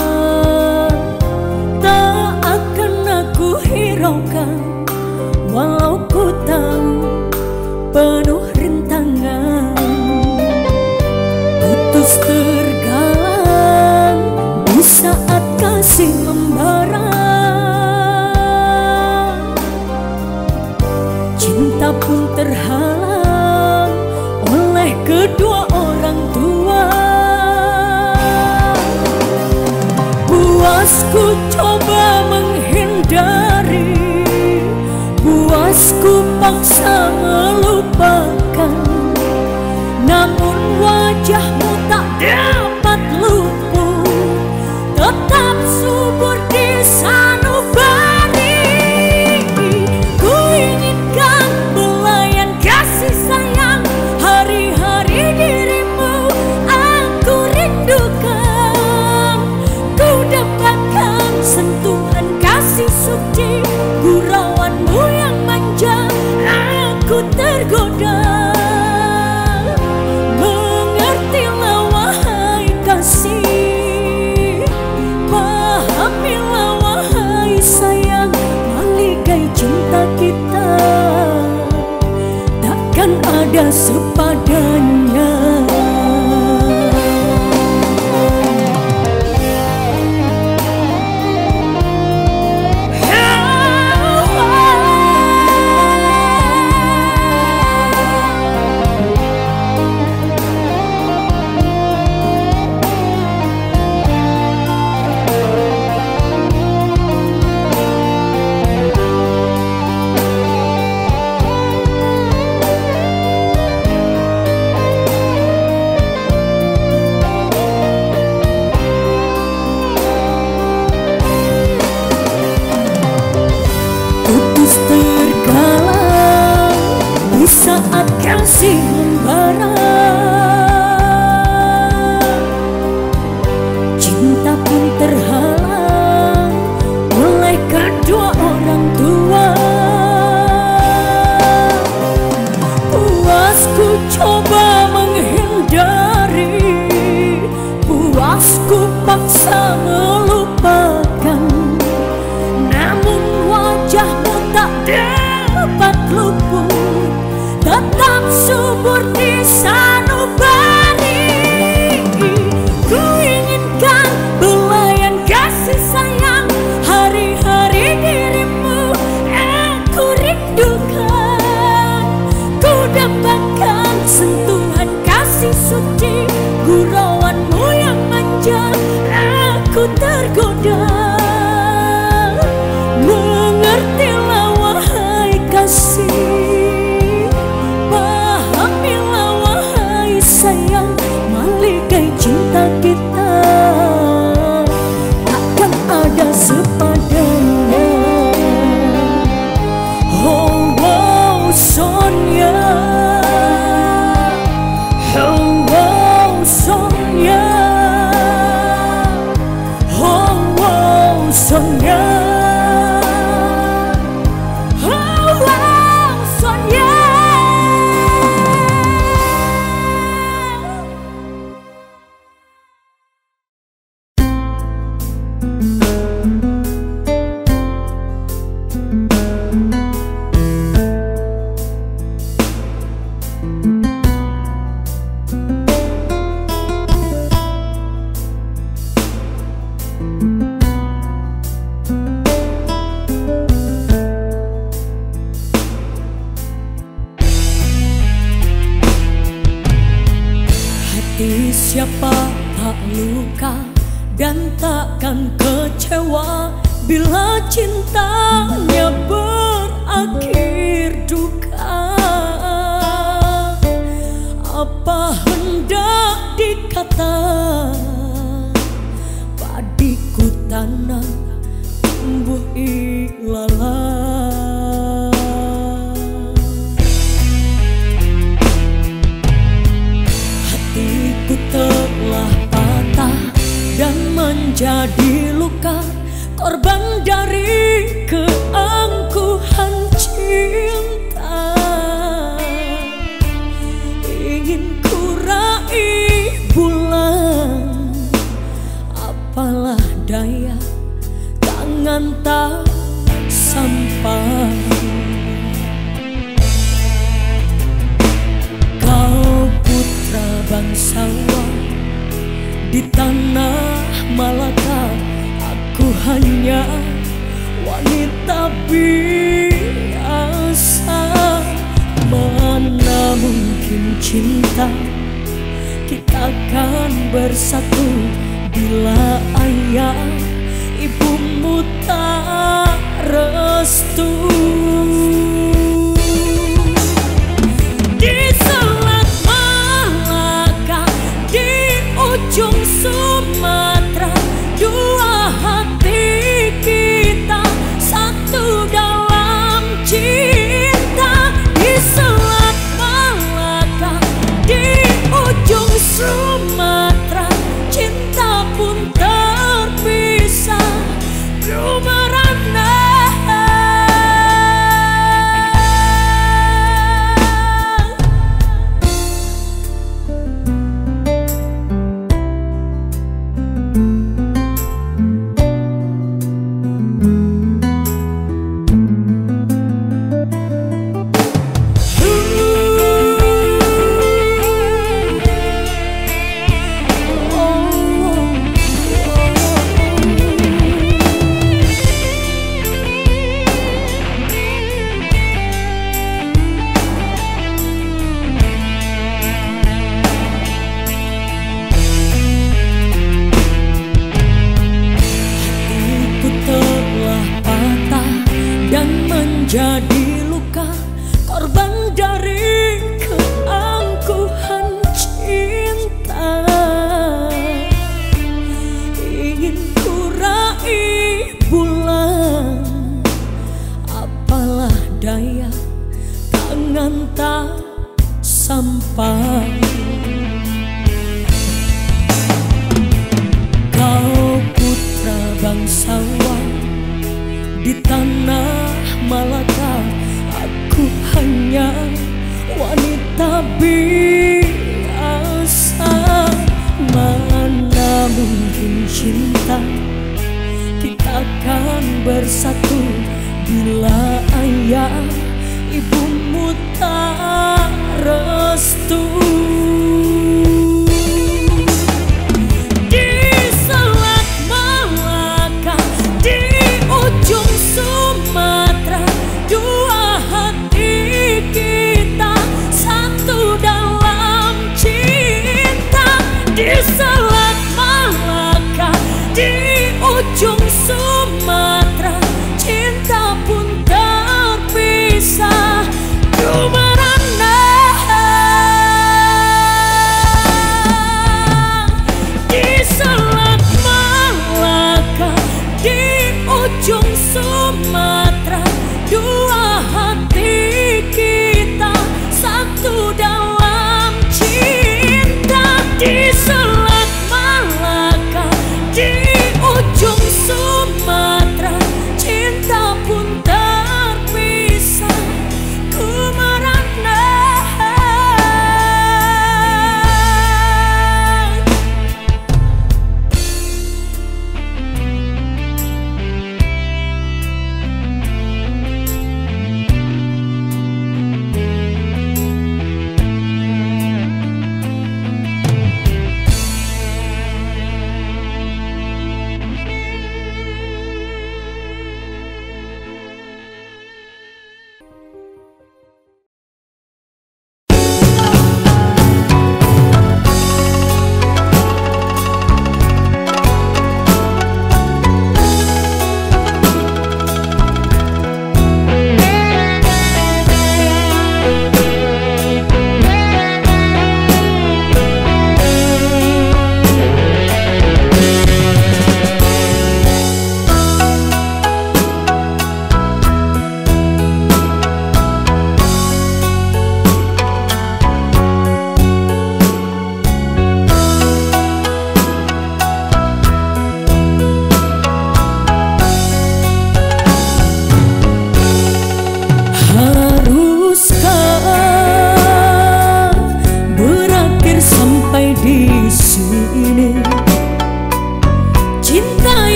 tak akan aku hiraukan, walau ku tahu penuh rintangan. Putus tergalang di saat kasih membara, cinta pun terhalang oleh kedua orang tua. Puas ku coba menghindari, puas ku paksa melupakan, namun wajahmu tak dapat luput, tetap subur di sanubari. Ku inginkan belayan kasih sayang, hari-hari dirimu aku rindukan. Ku dapatkan sentuhan kasih suci, gurauanmu yang manja, aku tergoda. Mengertilah wahai kasih, pahamilah wahai sayang, maligai cinta kita takkan ada sepadannya. Putus tergalang di saat kasih membara, cinta pun terhalang oleh kedua orang tua. Puas ku coba menghindari, puas ku paksa melupakan, namun wajahmu tak dapat luput, tetap subur di sanubari. Ku inginkan belayan kasih sayang, hari-hari dirimu aku rindukan. Ku dapatkan sentuhan kasih suci, gurauanmu yang manja, aku tergoda. Mengertilah wahai kasih, pahamilah wahai sayang, maligai cinta kita takkan ada sepadannya. Oh, oh Sonia, oh, oh Sonia, oh, oh Sonia. Hati siapa tak luka dan takkan kecewa bila cintanya berakhir duka. Apa hendak dikata, padiku tanam tumbuh ilalang. Hatiku telah patah dan menjadi luka, korban dari keangkuhan cinta. Ingin ku raih daya, tangan tak sampai. Kau putra bangsawan di tanah Malaka, aku hanya wanita biasa. Mana mungkin cinta kita kan bersatu bila ayah ibumu tak restu. Di Selat Malaka, di ujung Sumatera, dua hati kita satu dalam cinta. Di Selat Malaka, di ujung Sumatera, cinta pun terpisah rumah merana.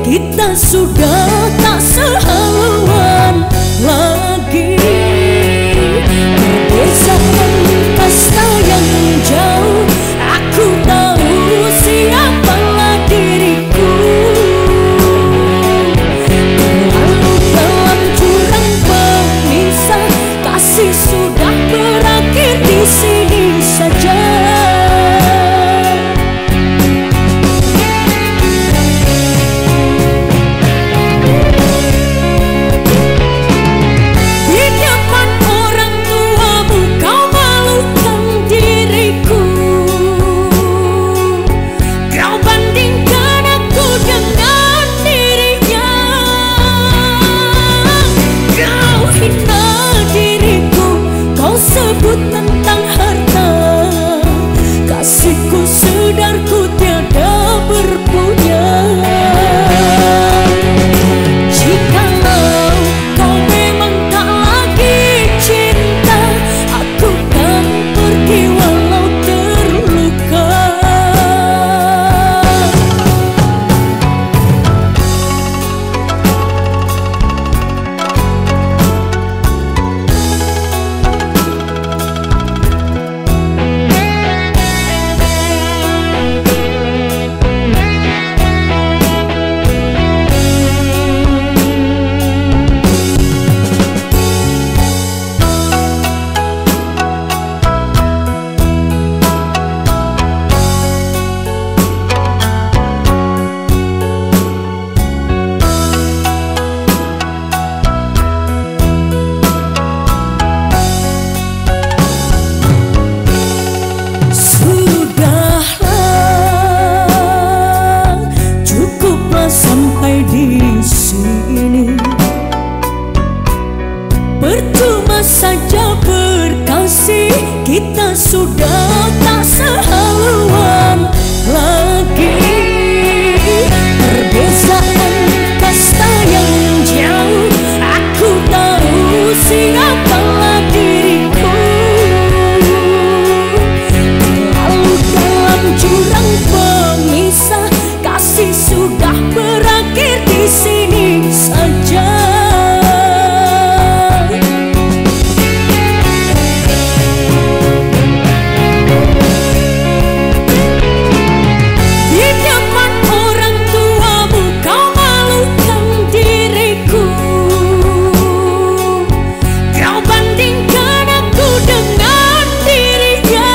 kita sudah tak sehaluan lagi. Perbedaan kasta yang jauh, aku tahu siapalah diriku. Lalu dalam jurang pemisah, kasih sudah berakhir di sini saja. Sebut tentang harta, kasihku sedarku tiada berpunya. Jikalau kau memang tak lagi cinta, aku kan pergi walau terluka. Sampai di sini percuma saja berkasih, kita sudah tak sehaluan lagi. Perbedaan kasta yang jauh, aku tahu siapalah diriku. Lalu dalam jurang pemisah, kasih sudah berakhir di sini saja. Di depan orang tuamu kau malukan diriku. Kau bandingkan aku dengan dirinya.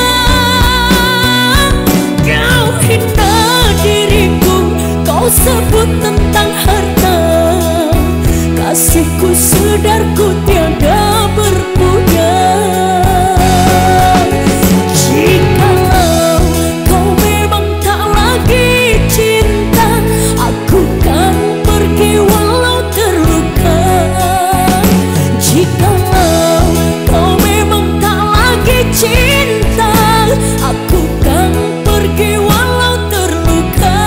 Kau hina diriku, kau sebut tentang harta, kasihku sedarku tiada berpunya. Jikalau kau memang tak lagi cinta, aku kan pergi walau terluka. Jikalau kau memang tak lagi cinta, aku kan pergi walau terluka.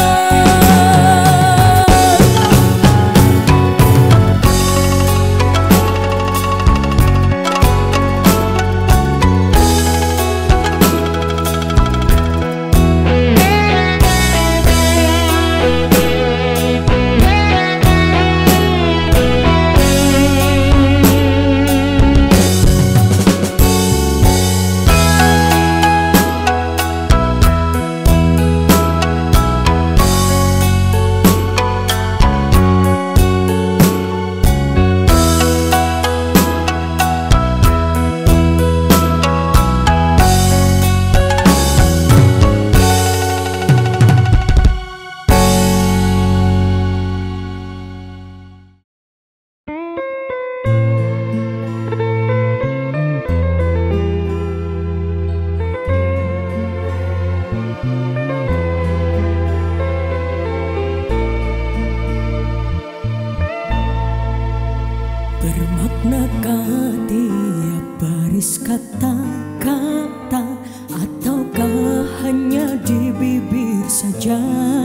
Bermaknakah tiap baris kata-kata, ataukah hanya di bibir saja?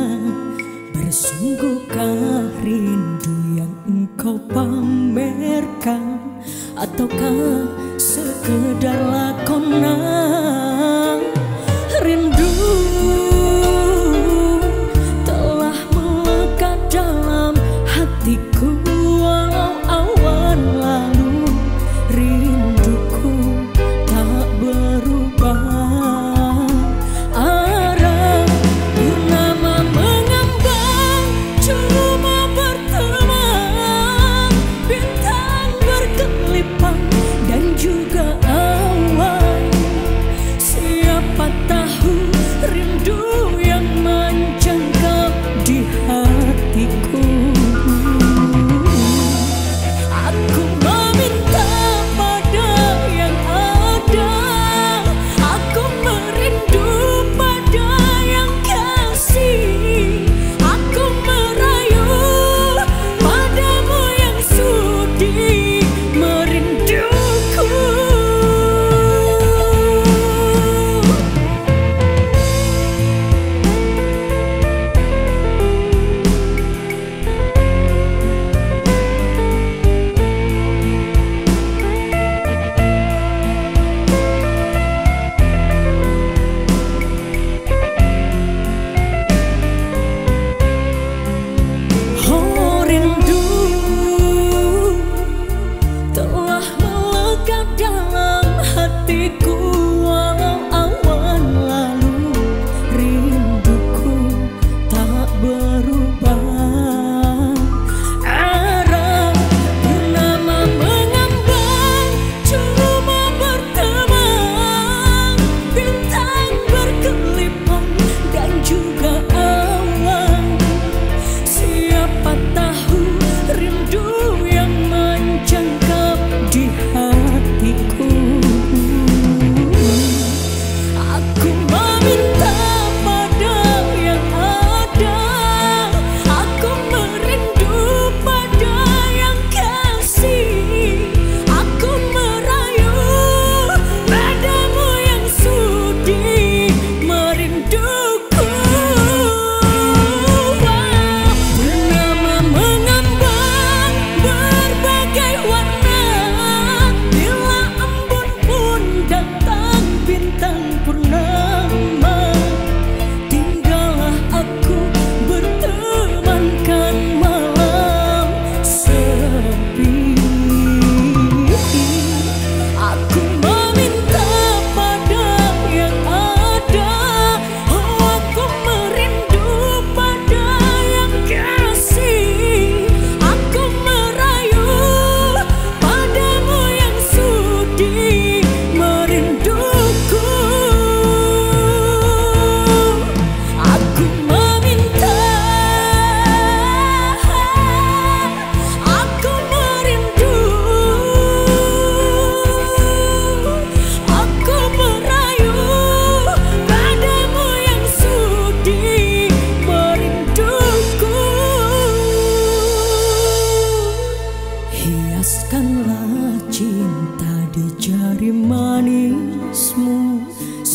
Bersungguhkah rindu yang engkau pamerkan, ataukah sekedar lakonan? Rindu telah melekat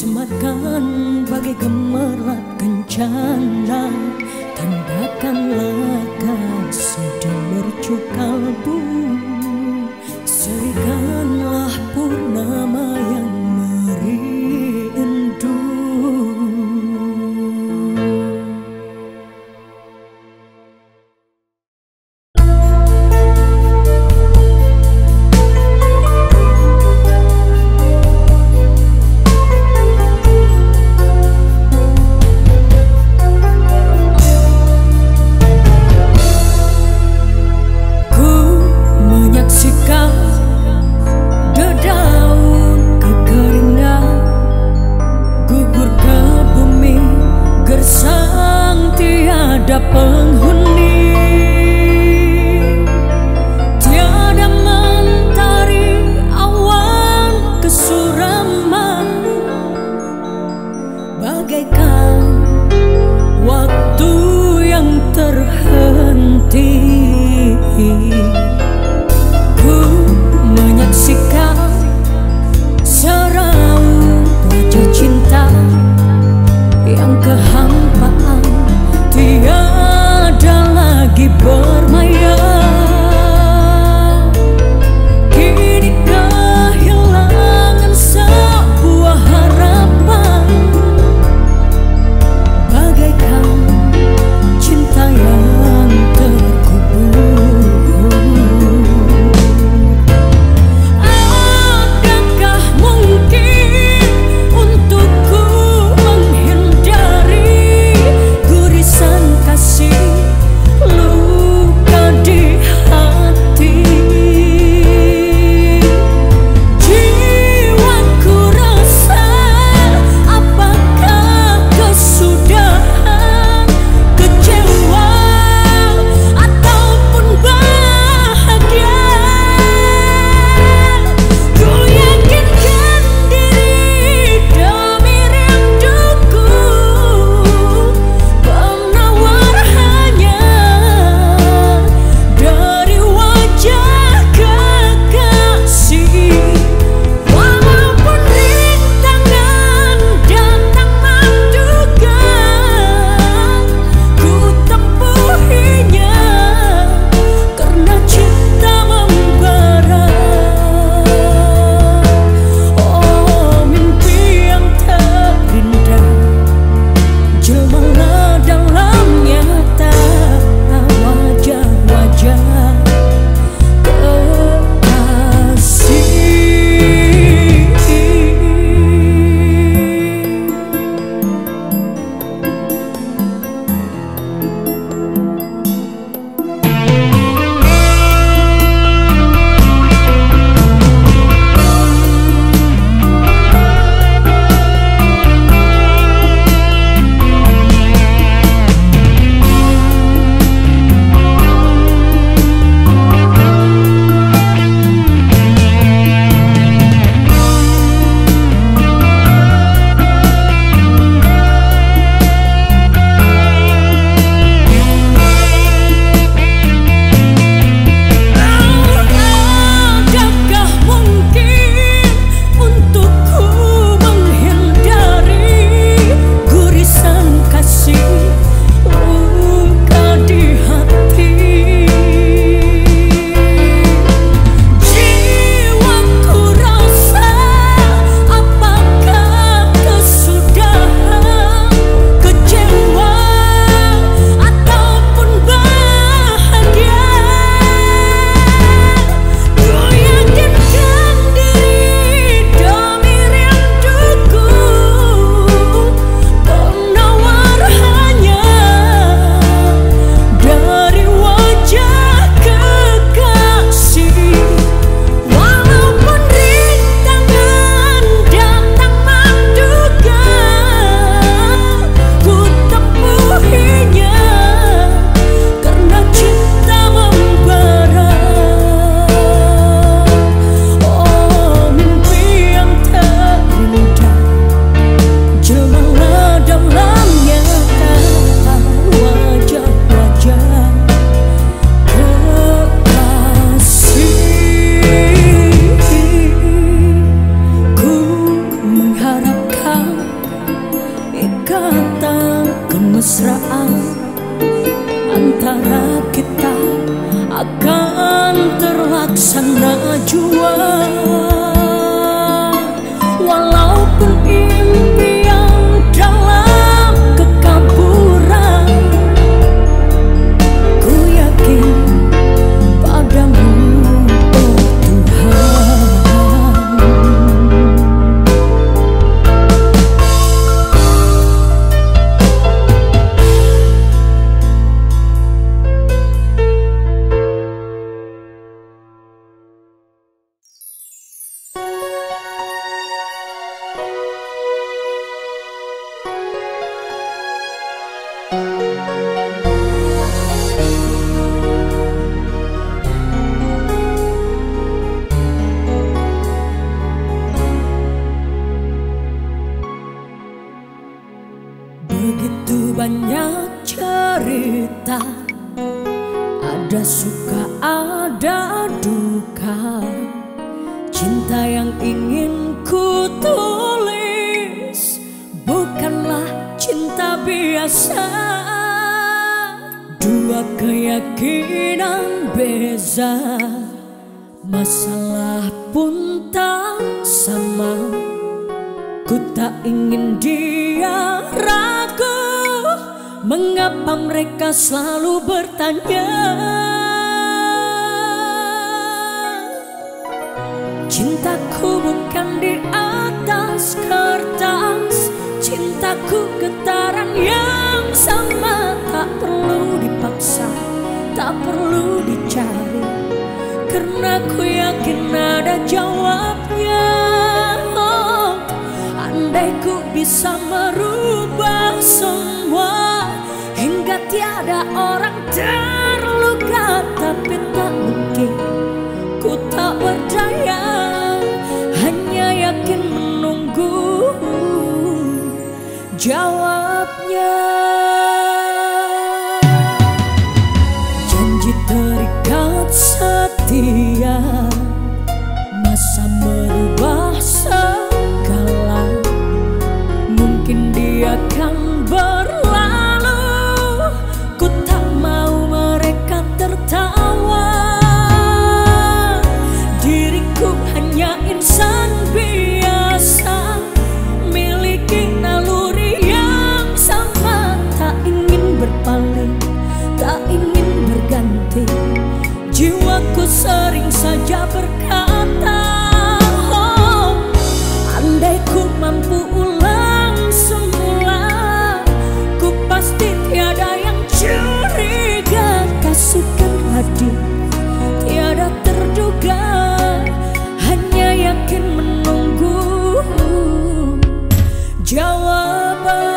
sematkan bagai gemerlap kencana, tandakanlah kasih dan mercu kalbu. Serikanlah purnama yang merindu. Tiada penghuni, tiada mentari awan kesuraman, bagaikan waktu yang terhenti. Ku menyaksikan seraut wajah cinta yang kehampaan, tiada lagi bermaya. Kini kehilangan sebuah harapan, bagaikan cinta yang terkubur. Adakah mungkin untukku kata kemesraan antara kita akan terlaksana jua. Walaupun impian dalam kekaburan, ku yakin padamu, oh Tuhan. Begitu banyak cerita, ada suka ada duka. Cinta yang ingin ku tulis bukanlah cinta biasa. Dua keyakinan beza, masalah pun tak sama. Ku tak ingin dia ragu, mengapa mereka selalu bertanya. Cintaku bukan di atas kertas, cintaku getaran yang sama. Tak perlu dipaksa, tak perlu dicari, karena ku yakin ada jawabnya. Oh, andai ku bisa merubah semua hingga tiada orang terluka, tapi tak mungkin, ku tak berdaya, hanya yakin menunggu jawabnya. Janji terikat setia, masa merubah segala. Mungkin dia akan berlalu, ku tak mau mereka tertawa. Diriku hanya insan biasa, miliki naluri yang sama. Tak ingin berpaling, tak ingin berganti, jiwaku sering saja berkata, oh, andai ku mampu ulang semula, ku pasti tiada yang curiga. Kasihkan hadir tiada terduga, hanya yakin menunggu jawaban.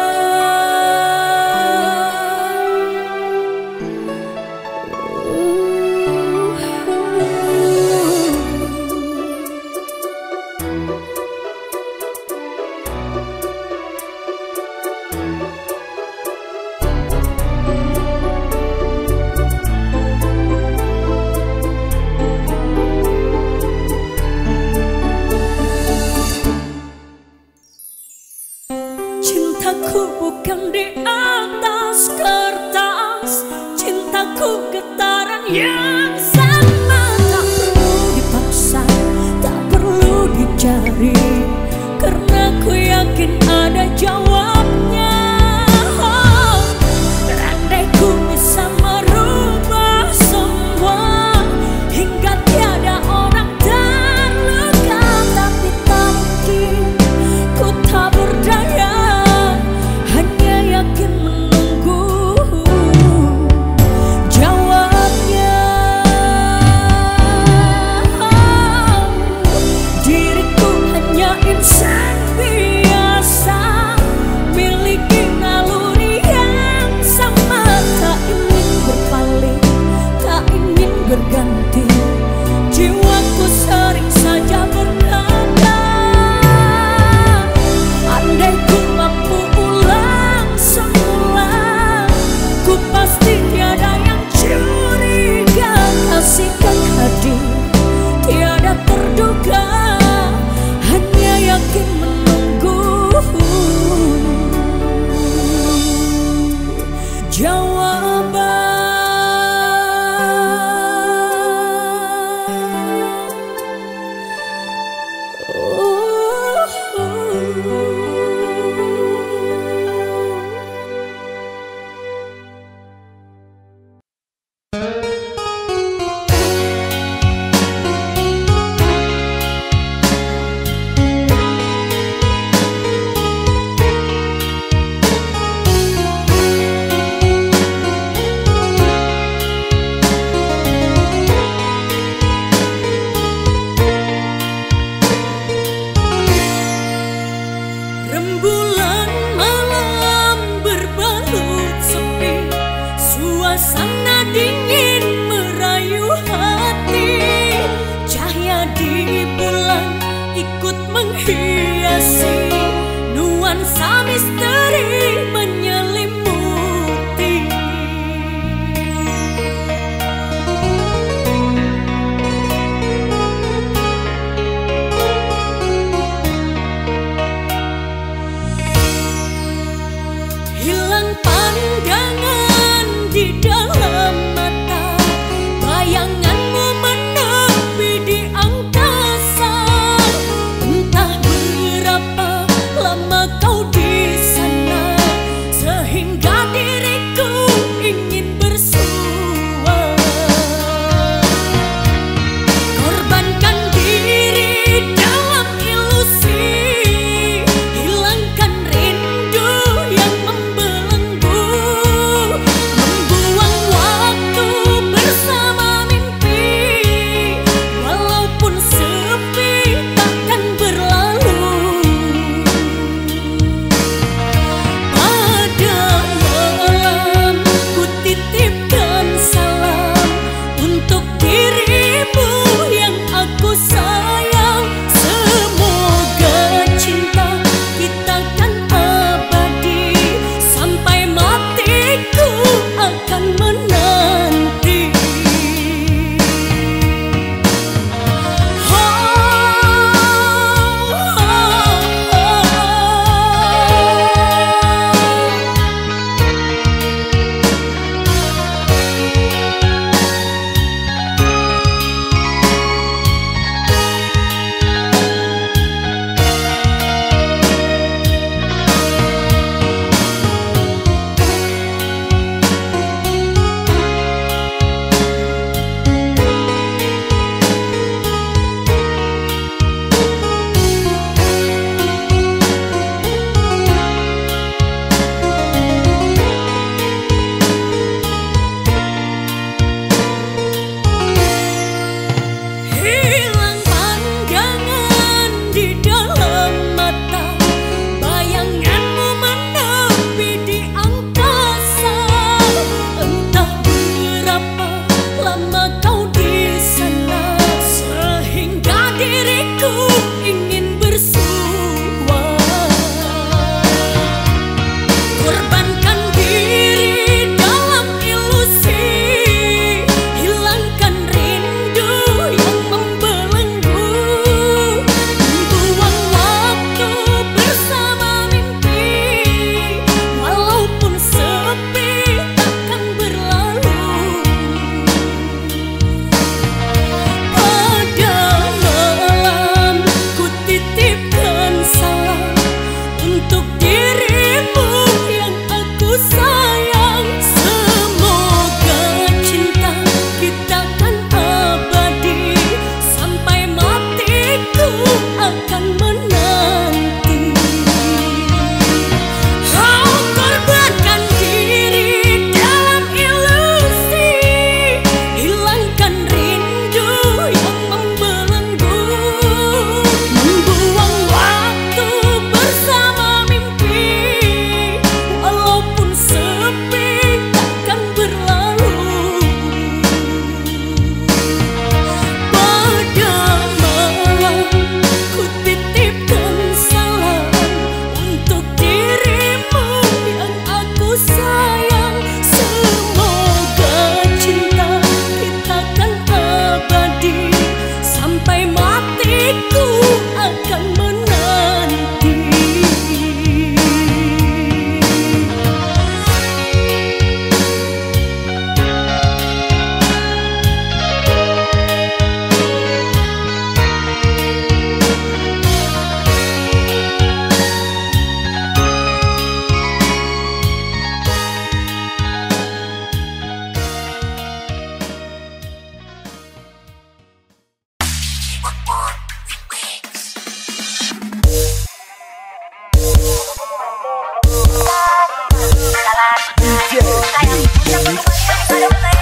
Cintaku bukan di atas kertas, cintaku getaran yang sama. Tak perlu dipaksa, tak perlu dicari, karena ku yakin ada jawabnya. Oh, andai ku bisa merubah semua hingga tiada orang terluka, tapi tak mungkin, ku tak berdaya, yakin menunggu jawabnya. Diriku hanya Rembulan malam berbalut sepi, suasana dingin merayu hati. Cahaya di bulan ikut menghiasi, nuansa misteri menyelimuti. Hilang pandangan di dalam mata, bayanganmu menepi di angkasa. Entah berapa lama kau di sana, sehingga diriku ingin bersua. Korbankan diri dalam ilusi, hilangkan rindu yang membelenggu, membuang waktu bersama mimpi. Walaupun sepi takkan berlalu. Pada malam ku titipkan salam untuk dirimu yang aku sayang. Semoga cinta kita kan abadi, sampai matiku akan menanti. Hilang pandangan di dalam mata, bayanganmu menepi di angkasa. Entah berapa lama kau di sana, sehingga diriku ingin bersua. Korbankan diri dalam ilusi, hilangkan rindu yang membelenggu, membuang waktu bersama mimpi. Walaupun sepi takkan berlalu. Pada malam ku titipkan salam untuk dirimu yang aku sayang. Semoga cinta kita kan abadi, sampai matiku akan menanti. Kau korbankan diri dalam ilusi, hilangkan rindu yang membelenggu, membuang waktu bersama mimpi. Walaupun sepi takkan berlalu. Pada malam ku titipkan salam untuk dirimu yang aku sayang. Semoga cinta kita kan abadi, sampai matiku akan menanti. D J